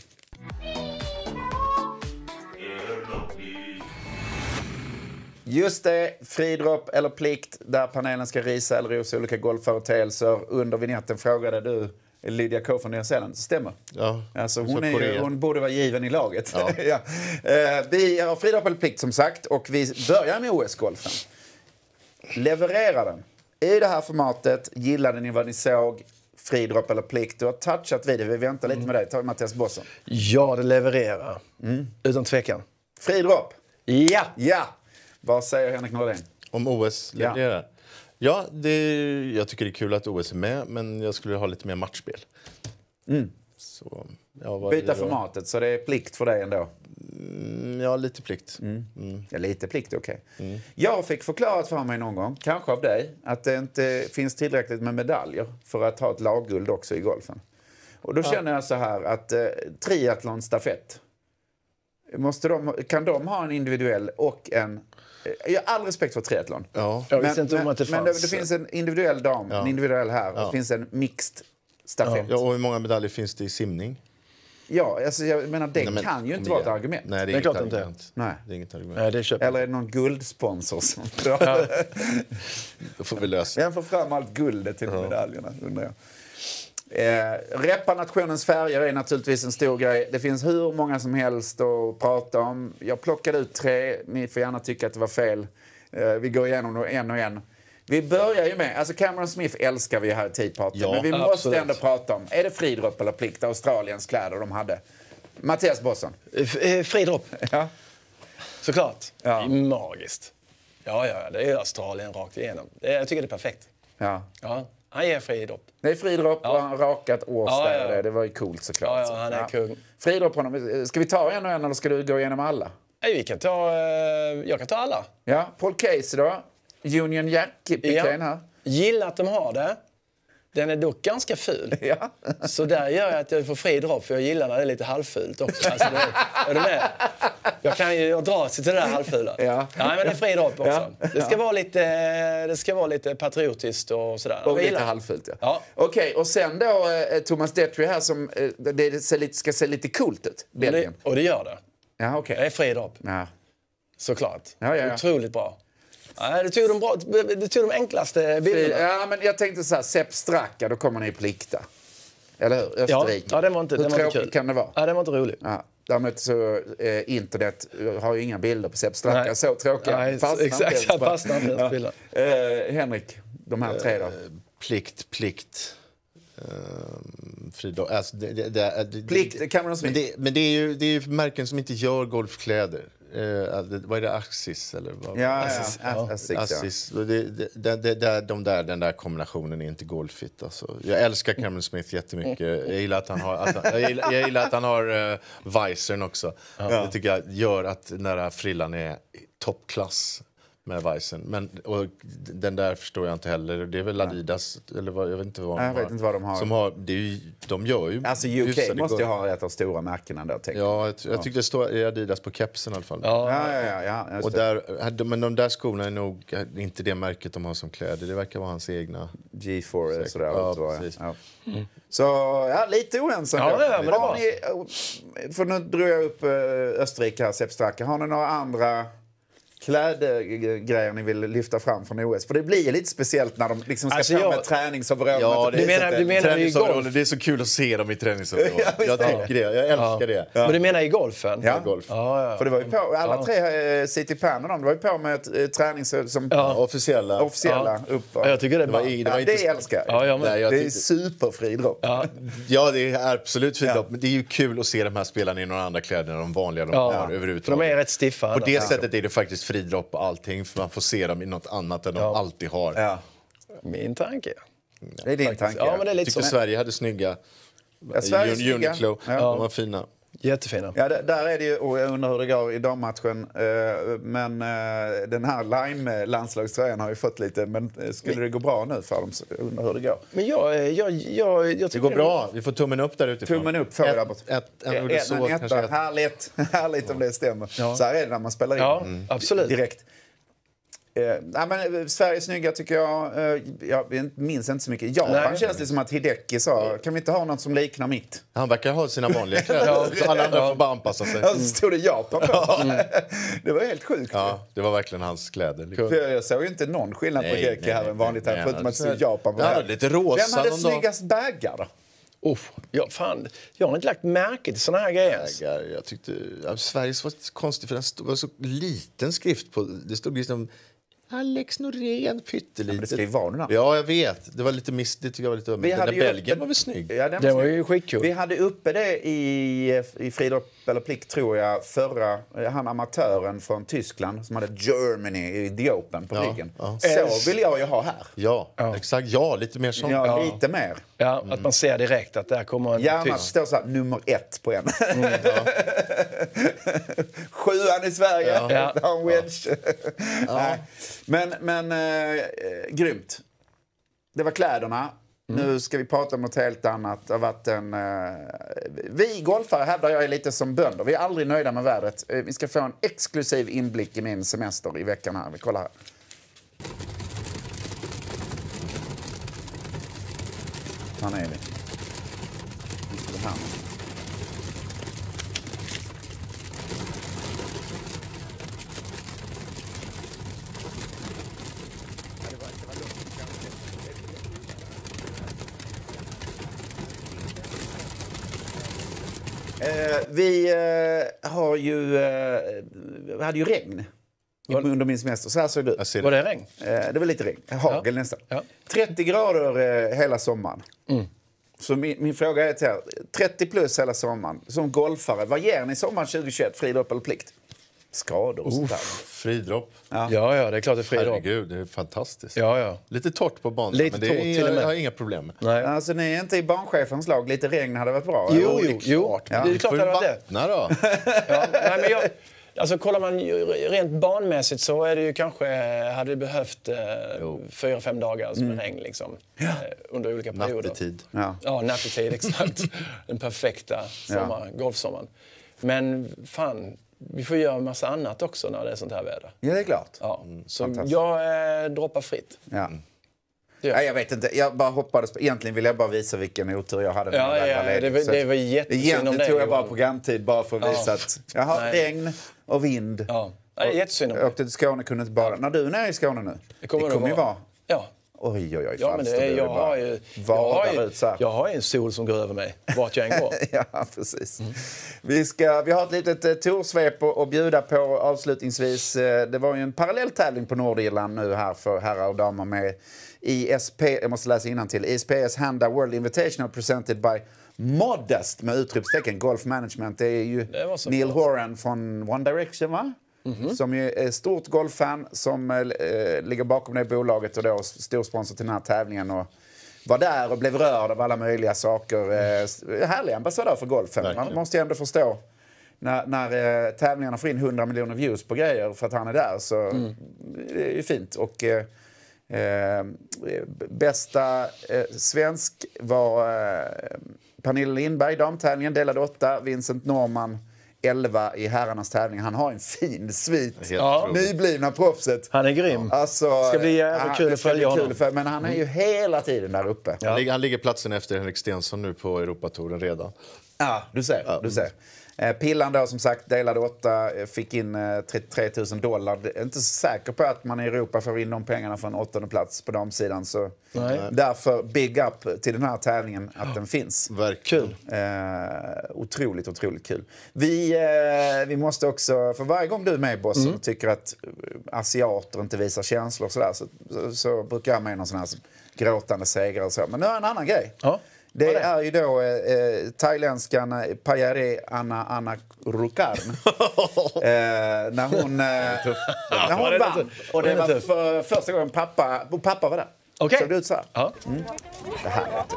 Just det, fridropp eller plikt där panelen ska risa eller rosa olika golfföreteelser. Under vignetten frågade du Lydia Ko från Nya Zeeland. Stämmer. Ja, alltså hon borde vara given i laget. Ja. Ja. Vi har fridropp eller plikt som sagt och vi börjar med OS-golfen. Levererar den. I det här formatet gillade ni vad ni såg? Fridropp eller plikt? Du har touchat vid det. Vi väntar lite med dig. Ta Mattias Bosson. Ja, det levererar. Utan tvekan. Fridropp? Ja! Ja! Vad säger Henrik Nordin? Om OS levererar? Ja, jag tycker det är kul att OS är med, men jag skulle ha lite mer matchspel. Så, byta formatet, så det är plikt för dig ändå? Ja, lite plikt. Ja, lite plikt, okej. Jag fick förklarat för mig någon gång, kanske av dig, att det inte finns tillräckligt med medaljer för att ha ett lagguld också i golfen. Och då känner jag så här att triathlon stafett, kan de ha en individuell och en... Jag har all respekt för triathlon. Ja. Men det finns en individuell dam, en individuell här. Och det finns en mixed stafett. Ja, och hur många medaljer finns det i simning? Ja, alltså jag menar, det kan ju inte vara ett argument. Nej, det är klart inte. Nej. Det är inget argument. Nej, det eller är det någon guldsponsor som... Då får vi lösa. Vem får fram allt guldet till medaljerna, undrar jag. Reppa nationens färger är naturligtvis en stor grej. Det finns hur många som helst att prata om. Jag plockade ut 3. Ni får gärna tycka att det var fel. Vi går igenom en och en. Vi börjar ju med, alltså Cameron Smith älskar vi här i Tea Party. Men vi måste ändå prata om, är det fridropp eller plikt? Australiens kläder de hade. Mattias Bosson. Fridropp. Ja. Såklart. Ja. Det är magiskt. Ja, det är Australien rakt igenom. Jag tycker det är perfekt. Ja. Han ger fridropp. Det är fridropp och han har rakat års där. Det var ju coolt såklart. Ja, han är kung. Fridropp på honom. Ska vi ta en och en eller ska du gå igenom alla? Nej, jag kan ta alla. Ja, Paul Casey då. Union Jack Pitcairn här. Gillar att de har det. Den är dock ganska ful. Ja. Så där gör jag att jag får fridropp, för jag gillar när det är lite halvfult också. Alltså är du med? Jag kan ju dra sig till det där halvfula. Ja. Men det är fridropp också. Ja. Det ska vara lite patriotiskt och sådär. Och lite halvfult, ja. Okej, och sen då Thomas Detry här som ska se lite coolt ut. Och det gör det. Ja, okej. Det är fridropp. Ja. Såklart. Ja. Otroligt bra. Nej, det tog de enklaste bilderna. Ja, men jag tänkte så här, Sepp Straka, då kommer ni plikta. Eller hur? Österrike. Ja, det var inte, hur tråkigt kan det vara? Ja, det var inte roligt. Ja. Däremot så internet har ju inga bilder på Sepp Straka. Nej. Så tråkiga. Nej, exakt, jag fastnar inte ens bilder. Henrik, de här 3 då? Plikt. Fridropp. Alltså, Plikt, Cameron Smith. Men det är ju märken som inte gör golfkläder. Vad är det? Axis? Eller vad? Axis. Den där kombinationen är inte golfigt. Alltså. Jag älskar Cameron Smith jättemycket. Jag gillar att han har visern också. Det tycker jag gör att den där frillan är toppklass. med Weizen. Men och den där förstår jag inte heller. Det är väl Adidas eller vad, jag vet inte vad de har. Som har det är ju, de gör ju. Alltså UK måste ju ha ett av stora märkena där. Jag tycker det står Adidas på kepsen i alla fall. Ja. Och där, men de där skorna är nog inte det märket de har som kläder. Det verkar vara hans egna. G4 sådär. Ja, precis. Ja. Så lite oense. För nu drog jag upp Österrike här, Sepp Straka. Har ni några andra klädgrejer ni vill lyfta fram från OS? För det blir lite speciellt när de liksom ska fram med träningsoverall. Ja, du menar i golf? Det är så kul att se dem i träningsoverall. Jag tycker det. Jag älskar det. Men du menar i golfen? Ja. Golf. För det var ju på, alla tre City Pan och de var ju på med ett tränings som officiella upp. Jag tycker det älskar jag. Det är superfridropp. Ja, det är absolut fridropp. Men det är ju kul att se de här spelarna i några andra kläder än de vanliga de har överhuvudtaget. För de är rätt stiffa. På det sättet är det faktiskt fridropp och allting, för man får se dem i något annat än de alltid har. Ja. Min tanke. Det är din tanke. Ja, men det är lite tycker Sverige hade snygga. Uniqlo. De var fina. Jättefina. Ja, där är det ju, och jag undrar hur det går i dammatchen. Men den här Lime-landslagströjan har ju fått lite, men skulle det gå bra nu för dem? Så jag undrar hur det går. Men jag det går bra. Vi får tummen upp där utifrån. Tummen upp för där borta. Härligt om det stämmer. Ja. Så här är det när man spelar in. Ja, absolut. Direkt. Men Sverige är snygga tycker jag. Jag minns inte så mycket. Japan känns det som att Hideki sa, kan vi inte ha något som liknar mitt? Han verkar ha sina vanliga kläder. Alla andra får bara anpassa sig. Så stod det Japan på. Det var helt sjukt. Ja, det var verkligen hans kläder. Jag såg ju inte någon skillnad på Hideki här än vanligt här. Förutom att se Japan på det. Lite rosa. Vem hade snyggast bägar då? Jag har inte lagt märke till såna här grejer. Jag tyckte Sveriges var konstigt, för det var så liten skrift på. Det stod liksom Alex Norén pyttelitet. Ja, det ska ju vara nu. Ja, jag vet. Det var lite det tycker jag var lite Belgien var väl snygg. Ja, det var ju skitkul. Vi hade uppe det i friidrott eller plikt tror jag förra han amatören från Tyskland som hade Germany i The Open på ryggen. Så vill jag ju ha här. Ja, exakt. Ja, lite mer sånt. Ja, lite mer. Ja, att man ser direkt att där kommer en gärna tysk. Står så här, nummer 1 på en. Sjuan i Sverige. Ja. Wedge. Men grymt. Det var kläderna. Nu ska vi prata om något helt annat. Det har varit vi golfare hävdar jag är lite som bönder. Vi är aldrig nöjda med vädret. Vi ska få en exklusiv inblick i min semester i veckan här. Vi kollar här. Här är vi. Vi hade ju regn under min semester. Så här såg det ut. Var det regn? Det var lite regn. Hagel nästan. Ja. 30 grader hela sommaren. Så min fråga är till er. 30 plus hela sommaren. Som golfare, vad ger ni sommaren 2021? Friidrott eller plikt? Skador och sånt där. Fridropp. Ja, det är klart det är fridropp. Herregud, det är fantastiskt. Ja. Lite torrt på banan, lite men jag har inga problem med. Nej. Alltså ni är inte i banchefens lag. Lite regn hade varit bra. Jo. Det är klart det var det. Då. Alltså kollar man rent banmässigt så är det ju kanske hade behövt 4-5 dagar som regn liksom under olika perioder. Nattetid. Ja, nattetid exakt. Den perfekta golfsommaren. Men fan, vi får göra en massa annat också när det är sånt här väder. Ja, det är klart. Ja. Så jag droppar fritt. Ja. Nej, jag vet inte. Jag bara hoppades på. Egentligen ville jag bara visa vilken otur jag hade. Det var jättesynd om det. Tog jag bara programtid bara för att visa att jag har regn och vind. Ja. Det är jättesynd om det. Åkte till Skåne, kunde inte bara. När du är nere i Skåne nu. Det kommer ju vara. Ja. Oj. Ja, men jag har ju en sol som går över mig vart jag än går. Ja, precis. Vi har ett litet toursvep att bjuda på avslutningsvis. Det var ju en parallell tävling på Nordirland nu här för herrar och damer med ISP, jag måste läsa innantill. ISPS Handa World Invitational presented by Modest med utropstecken Golf Management. Det är ju Neil Horan från One Direction, va? Som är stort golffan som ligger bakom det bolaget och då stor sponsor till den här tävlingen och var där och blev rörd av alla möjliga saker. Härlig ambassadör för golfen. Man måste ju ändå förstå när tävlingarna får in 100 miljoner views på grejer för att han är där, så det är ju fint. Och bästa svensk var Pernilla Lindberg, damtävlingen, delad 8. Vincent Norman 11 i herrarnas tävling. Han har en fin svit. Nyblivna proffset. Han är grym. Alltså, ska bli jävligt kul att följa honom. Men han är ju hela tiden där uppe. Han ligger platsen efter Henrik Stenson nu på Europatouren redan. Ja, du ser. Pillan då, som sagt, delade 8, fick in $33 000. Jag är inte så säker på att man i Europa får in de pengarna från 8:e plats på damsidan. Så därför big up till den här tävlingen att den finns. Verkligen. Otroligt kul. Vi måste också, för varje gång du är med, bossen, och tycker att asiater inte visar känslor så brukar jag med någon sån här gråtande segrar och så. Men nu är en annan grej. Ja. Det är ju då thailändskan Payare Anna Rukarn. När hon vann. Och det var för första gången pappa var där. Okay. Såg det ut så här? Ja. Det här vet du.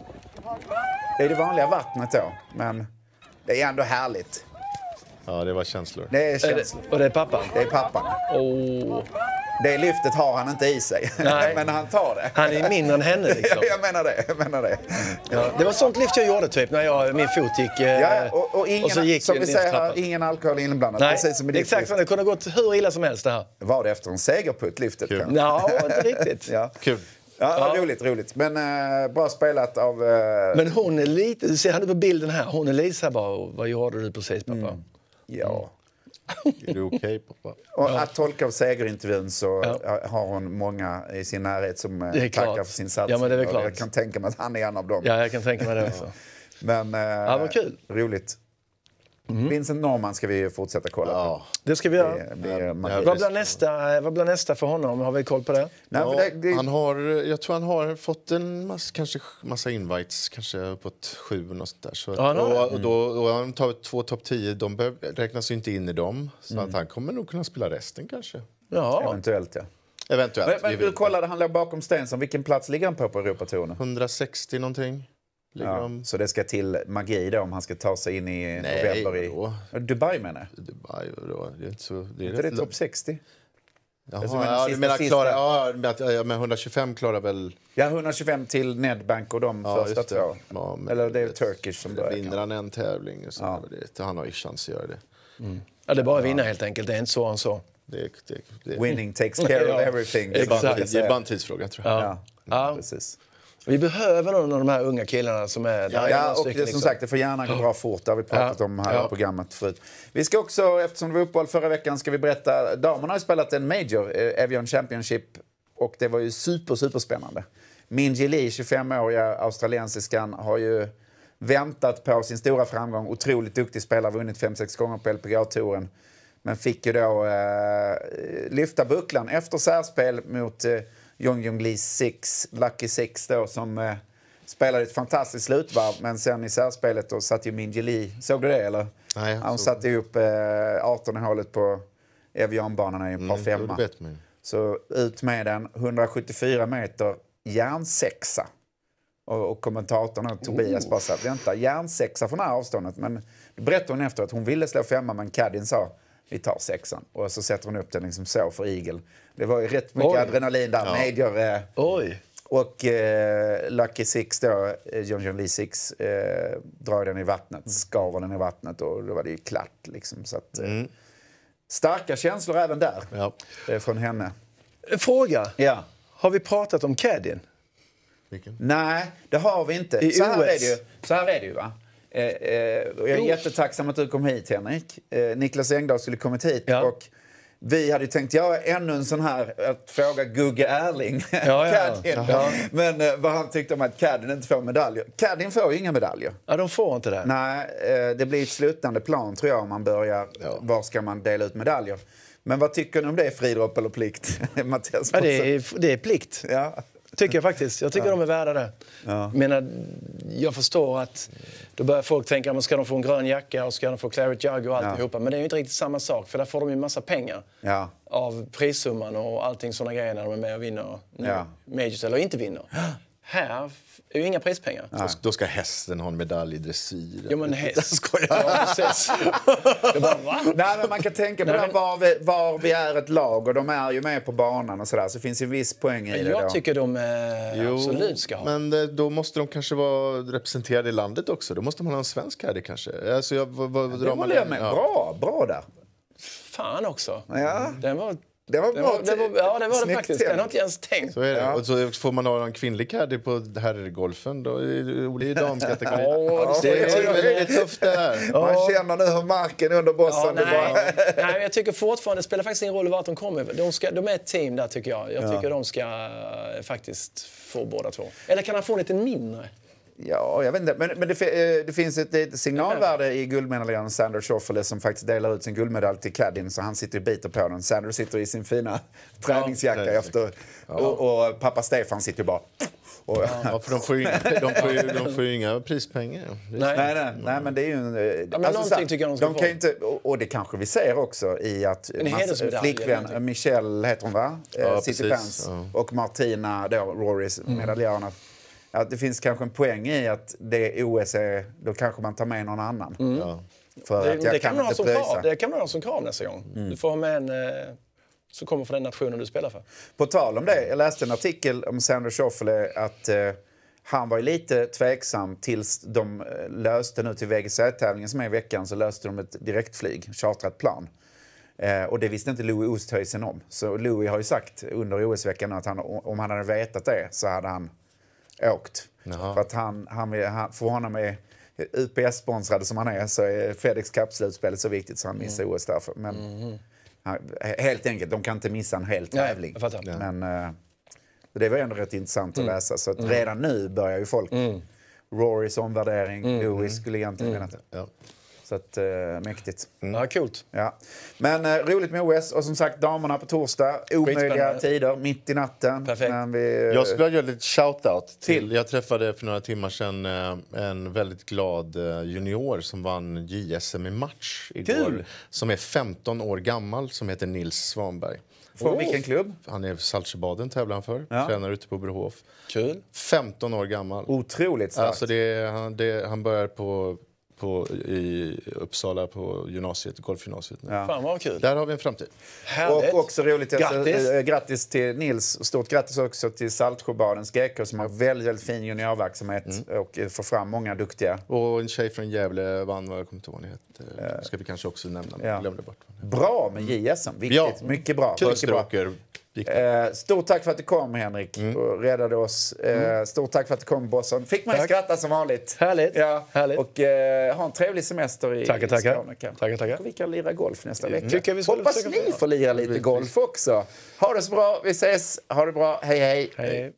Det är det vanliga vattnet då, men det är ändå härligt. Ja, det var känslor. Det är känslor. Och det är pappan? Det är pappan. Det lyftet har han inte i sig. Nej. Men han tar det. Han är mindre än henne liksom. Jag menar det. Ja, det var sånt lyft jag gjorde typ när min fot gick... och ingen, och så gick som vi säger här, ingen alkohol inblandad. Nej, precis som i exakt. Det kunde ha gått hur illa som helst det här. Var det efter en segerputt lyftet? Ja, inte riktigt. Kul. Ja, roligt. Men bra spelat av... Men hon är lite... Du ser henne på bilden här. Hon är lite så här bara... Vad gjorde du precis, pappa? Ja. Är du okej, pappa? Och att tolka av segerintervjun så har hon många i sin närhet som tackar för sin satsning. Ja, men det är klart. Jag kan tänka mig att han är en av dem. Ja, jag kan tänka mig det också. Men vad kul. Roligt. Vincent Norman ska vi fortsätta kolla på. Det ska vi göra. Vad blir nästa för honom? Har vi koll på det? Nej, jag tror han har fått en massa invites, kanske uppåt 7 och sånt där. Så, och då han tagit 2 topp 10, de räknas ju inte in i dem. Så att han kommer nog kunna spela resten kanske. Ja. Eventuellt. Men du kollade, han låg bakom Stensson. Vilken plats ligger han på Europatouren? 160 någonting. Så det ska till magi då om han ska ta sig in i november i Dubai, menar jag. Dubai då, det är inte så, det är inte det topp 60. Jaha, du menar klara, men 125 klarar väl. Ja, 125 till Nedbank och de första två. Ja, eller det är Turkish som börjar. Vinner han en tävling så han har ju chans att göra det. Ja, det är bara att vinna helt enkelt. Det är inte så han så. Winning takes care of everything. Det är bara en tidsfråga, tror jag. Ja, precis. Vi behöver någon av de här unga killarna som är där. Ja, och det, som sagt, det får gärna gå bra fort. Det har vi pratat om här i programmet förut. Vi ska också, eftersom det var uppehåll förra veckan, ska vi berätta. Damerna har ju spelat en major, Evian Championship. Och det var ju superspännande. Minji Lee, 25-åriga australiensiskan, har ju väntat på sin stora framgång. Otroligt duktig spelare, vunnit 5-6 gånger på LPGA-touren. Men fick ju då lyfta bucklan efter särspel mot Yongjong Lee Lucky Six då, som spelade ett fantastiskt slutvarv. Men sen i särspelet då satt ju Minji Lee. Såg du det eller? Nej, han satte ju upp 18 i hålet på Evian-banorna i ett par femma. Så ut med den, 174 meter, järnsexa. Och kommentatorn Tobias bara sa, vänta, järnsexa från det här avståndet. Men då berättade hon efter att hon ville slå femma, men caddien sa, vi tar sexan. Och så sätter hon upp den liksom så för Eagle. Det var ju rätt mycket adrenalin där. Major. Och Lucky Six då, Yongjong Lee Six, drar den i vattnet, skavar den i vattnet och då var det ju klart liksom. Så att, starka känslor även där från henne. Fråga. Ja. Har vi pratat om caddien? Nej, det har vi inte. Så här är det ju va? Jag är jättetacksam att du kom hit, Henrik. Niklas Engdahl skulle kommit hit och vi hade tänkt göra ännu en sån här att fråga Gugge Erling men vad han tyckte om att caddien inte får medaljer. Caddien får ju inga medaljer. Ja, de får inte det. Nej, det blir ett slutande plan tror jag om man börjar. Var ska man dela ut medaljer? Men vad tycker ni om det, fridropp eller plikt? Mattias? Ja, det är plikt. Ja. Tycker jag faktiskt. Jag tycker de är värda det. Ja. Jag förstår att då börjar folk tänka att ska de få en grön jacka och ska de få Claret Jug och alltihopa. Men det är ju inte riktigt samma sak. För där får de ju massa pengar av prissumman och allting sådana grejer när de är med och vinner majors eller inte vinner. Här är ju inga prispengar. Då ska hästen ha en medalj i dressyr. Jo, men häst. Skojar. Ja, precis. Det bara, va? Nej, men man kan tänka på var vi är ett lag och de är ju med på banan och sådär. Så finns ju en viss poäng i det då. Jag tycker de absolut ska ha. Men då måste de kanske vara representerade i landet också. Då måste man ha en svensk här det kanske. Alltså, Det håller jag med. Bra där. Fan också. Ja. Den var... Det var bra. Ja, det var det faktiskt. Den har inte ens tänkt. Så är det. Och så får man ha en kvinnlig caddy på herrgolfen. Då är det damskategori. Det är tufft det här. Man känner nu hur marken under bossen. Nej, jag tycker fortfarande det spelar faktiskt ingen roll vart de kommer. De är ett team där tycker jag. Jag tycker de ska faktiskt få båda två. Eller kan han få lite mindre? Ja, jag vet inte. Men det finns ett signalvärde i guldmedaljaren Sandor Schauffele som faktiskt delar ut sin guldmedalj till caddien, så han sitter och biter på den. Sandor sitter i sin fina träningsjacka efter. Och pappa Stefan sitter ju bara... för de får ju inga prispengar. Nej, men det är ju en... men någonting tycker jag de ska få. Kan inte, och det kanske vi ser också i att flickvän Michelle heter hon, va? City Pence och Martina, då, Rorys medaljörerna. Ja, det finns kanske en poäng i att det OS är, då kanske man tar med någon annan. För att det kan man ha som krav nästa gång. Du får ha med en som kommer från den nationen du spelar för. På tal om det, jag läste en artikel om Sandor Schauffele att han var ju lite tveksam tills de löste nu till VGC-tävlingen som är i veckan, så löste de ett direktflyg, chartrat plan. Och det visste inte Louis Oosthuizen om. Så Louis har ju sagt under OS-veckan att om han hade vetat det så hade han åkt. Jaha. För att för honom är UPS-sponsrade som han är, så är FedEx Cup-slutspelet så viktigt så han missar OS därför. Men helt enkelt, de kan inte missa en hel tävling. Men det var ändå rätt intressant att läsa. Så att redan nu börjar ju folk Rorys omvärdering, Louis skulle egentligen mena det. Så att, mäktigt. Ja, coolt. Ja. Men roligt med OS. Och som sagt, damerna på torsdag. Omöjliga tider, mitt i natten. Perfekt. Jag skulle göra lite shout-out till. Jag träffade för några timmar sedan en väldigt glad junior som vann JSM i match igår. Kul. Som är 15 år gammal, som heter Nils Svanberg. Från vilken klubb? Han är Saltsjöbaden, tävlar han för. Tränar ute på Brohof. Kul. 15 år gammal. Otroligt starkt. Alltså han börjar i Uppsala på gymnasiet, golfgymnasiet. Fan vad kul. Där har vi en framtid. Härligt. Och också roligt, grattis till Nils. Stort grattis också till Saltsjöbadens GK som har väldigt, väldigt fin juniorverksamhet och får fram många duktiga. Och en tjej från Gävle vann, vad jag kommer inte ihåg vad hette. Ska vi kanske också nämna, men jag glömde bort. Bra med JSM, viktigt. Mycket bra. Stort tack för att du kom, Henrik, och räddade oss. Stort tack för att du kom, Bosson. Fick man skratta som vanligt. Härligt. Ja. Härligt. Och ha en trevlig semester i Skåne. Tackar. Vi kan lira golf nästa vecka. Hoppas ni får lira lite golf också. Ha det så bra. Vi ses. Ha det bra. Hej. Hej.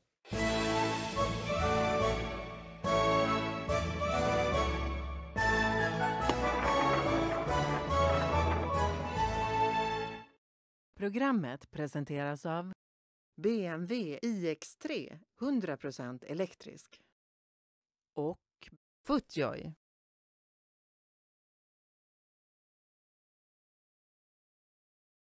Programmet presenteras av BMW iX3 100% elektrisk och FootJoy.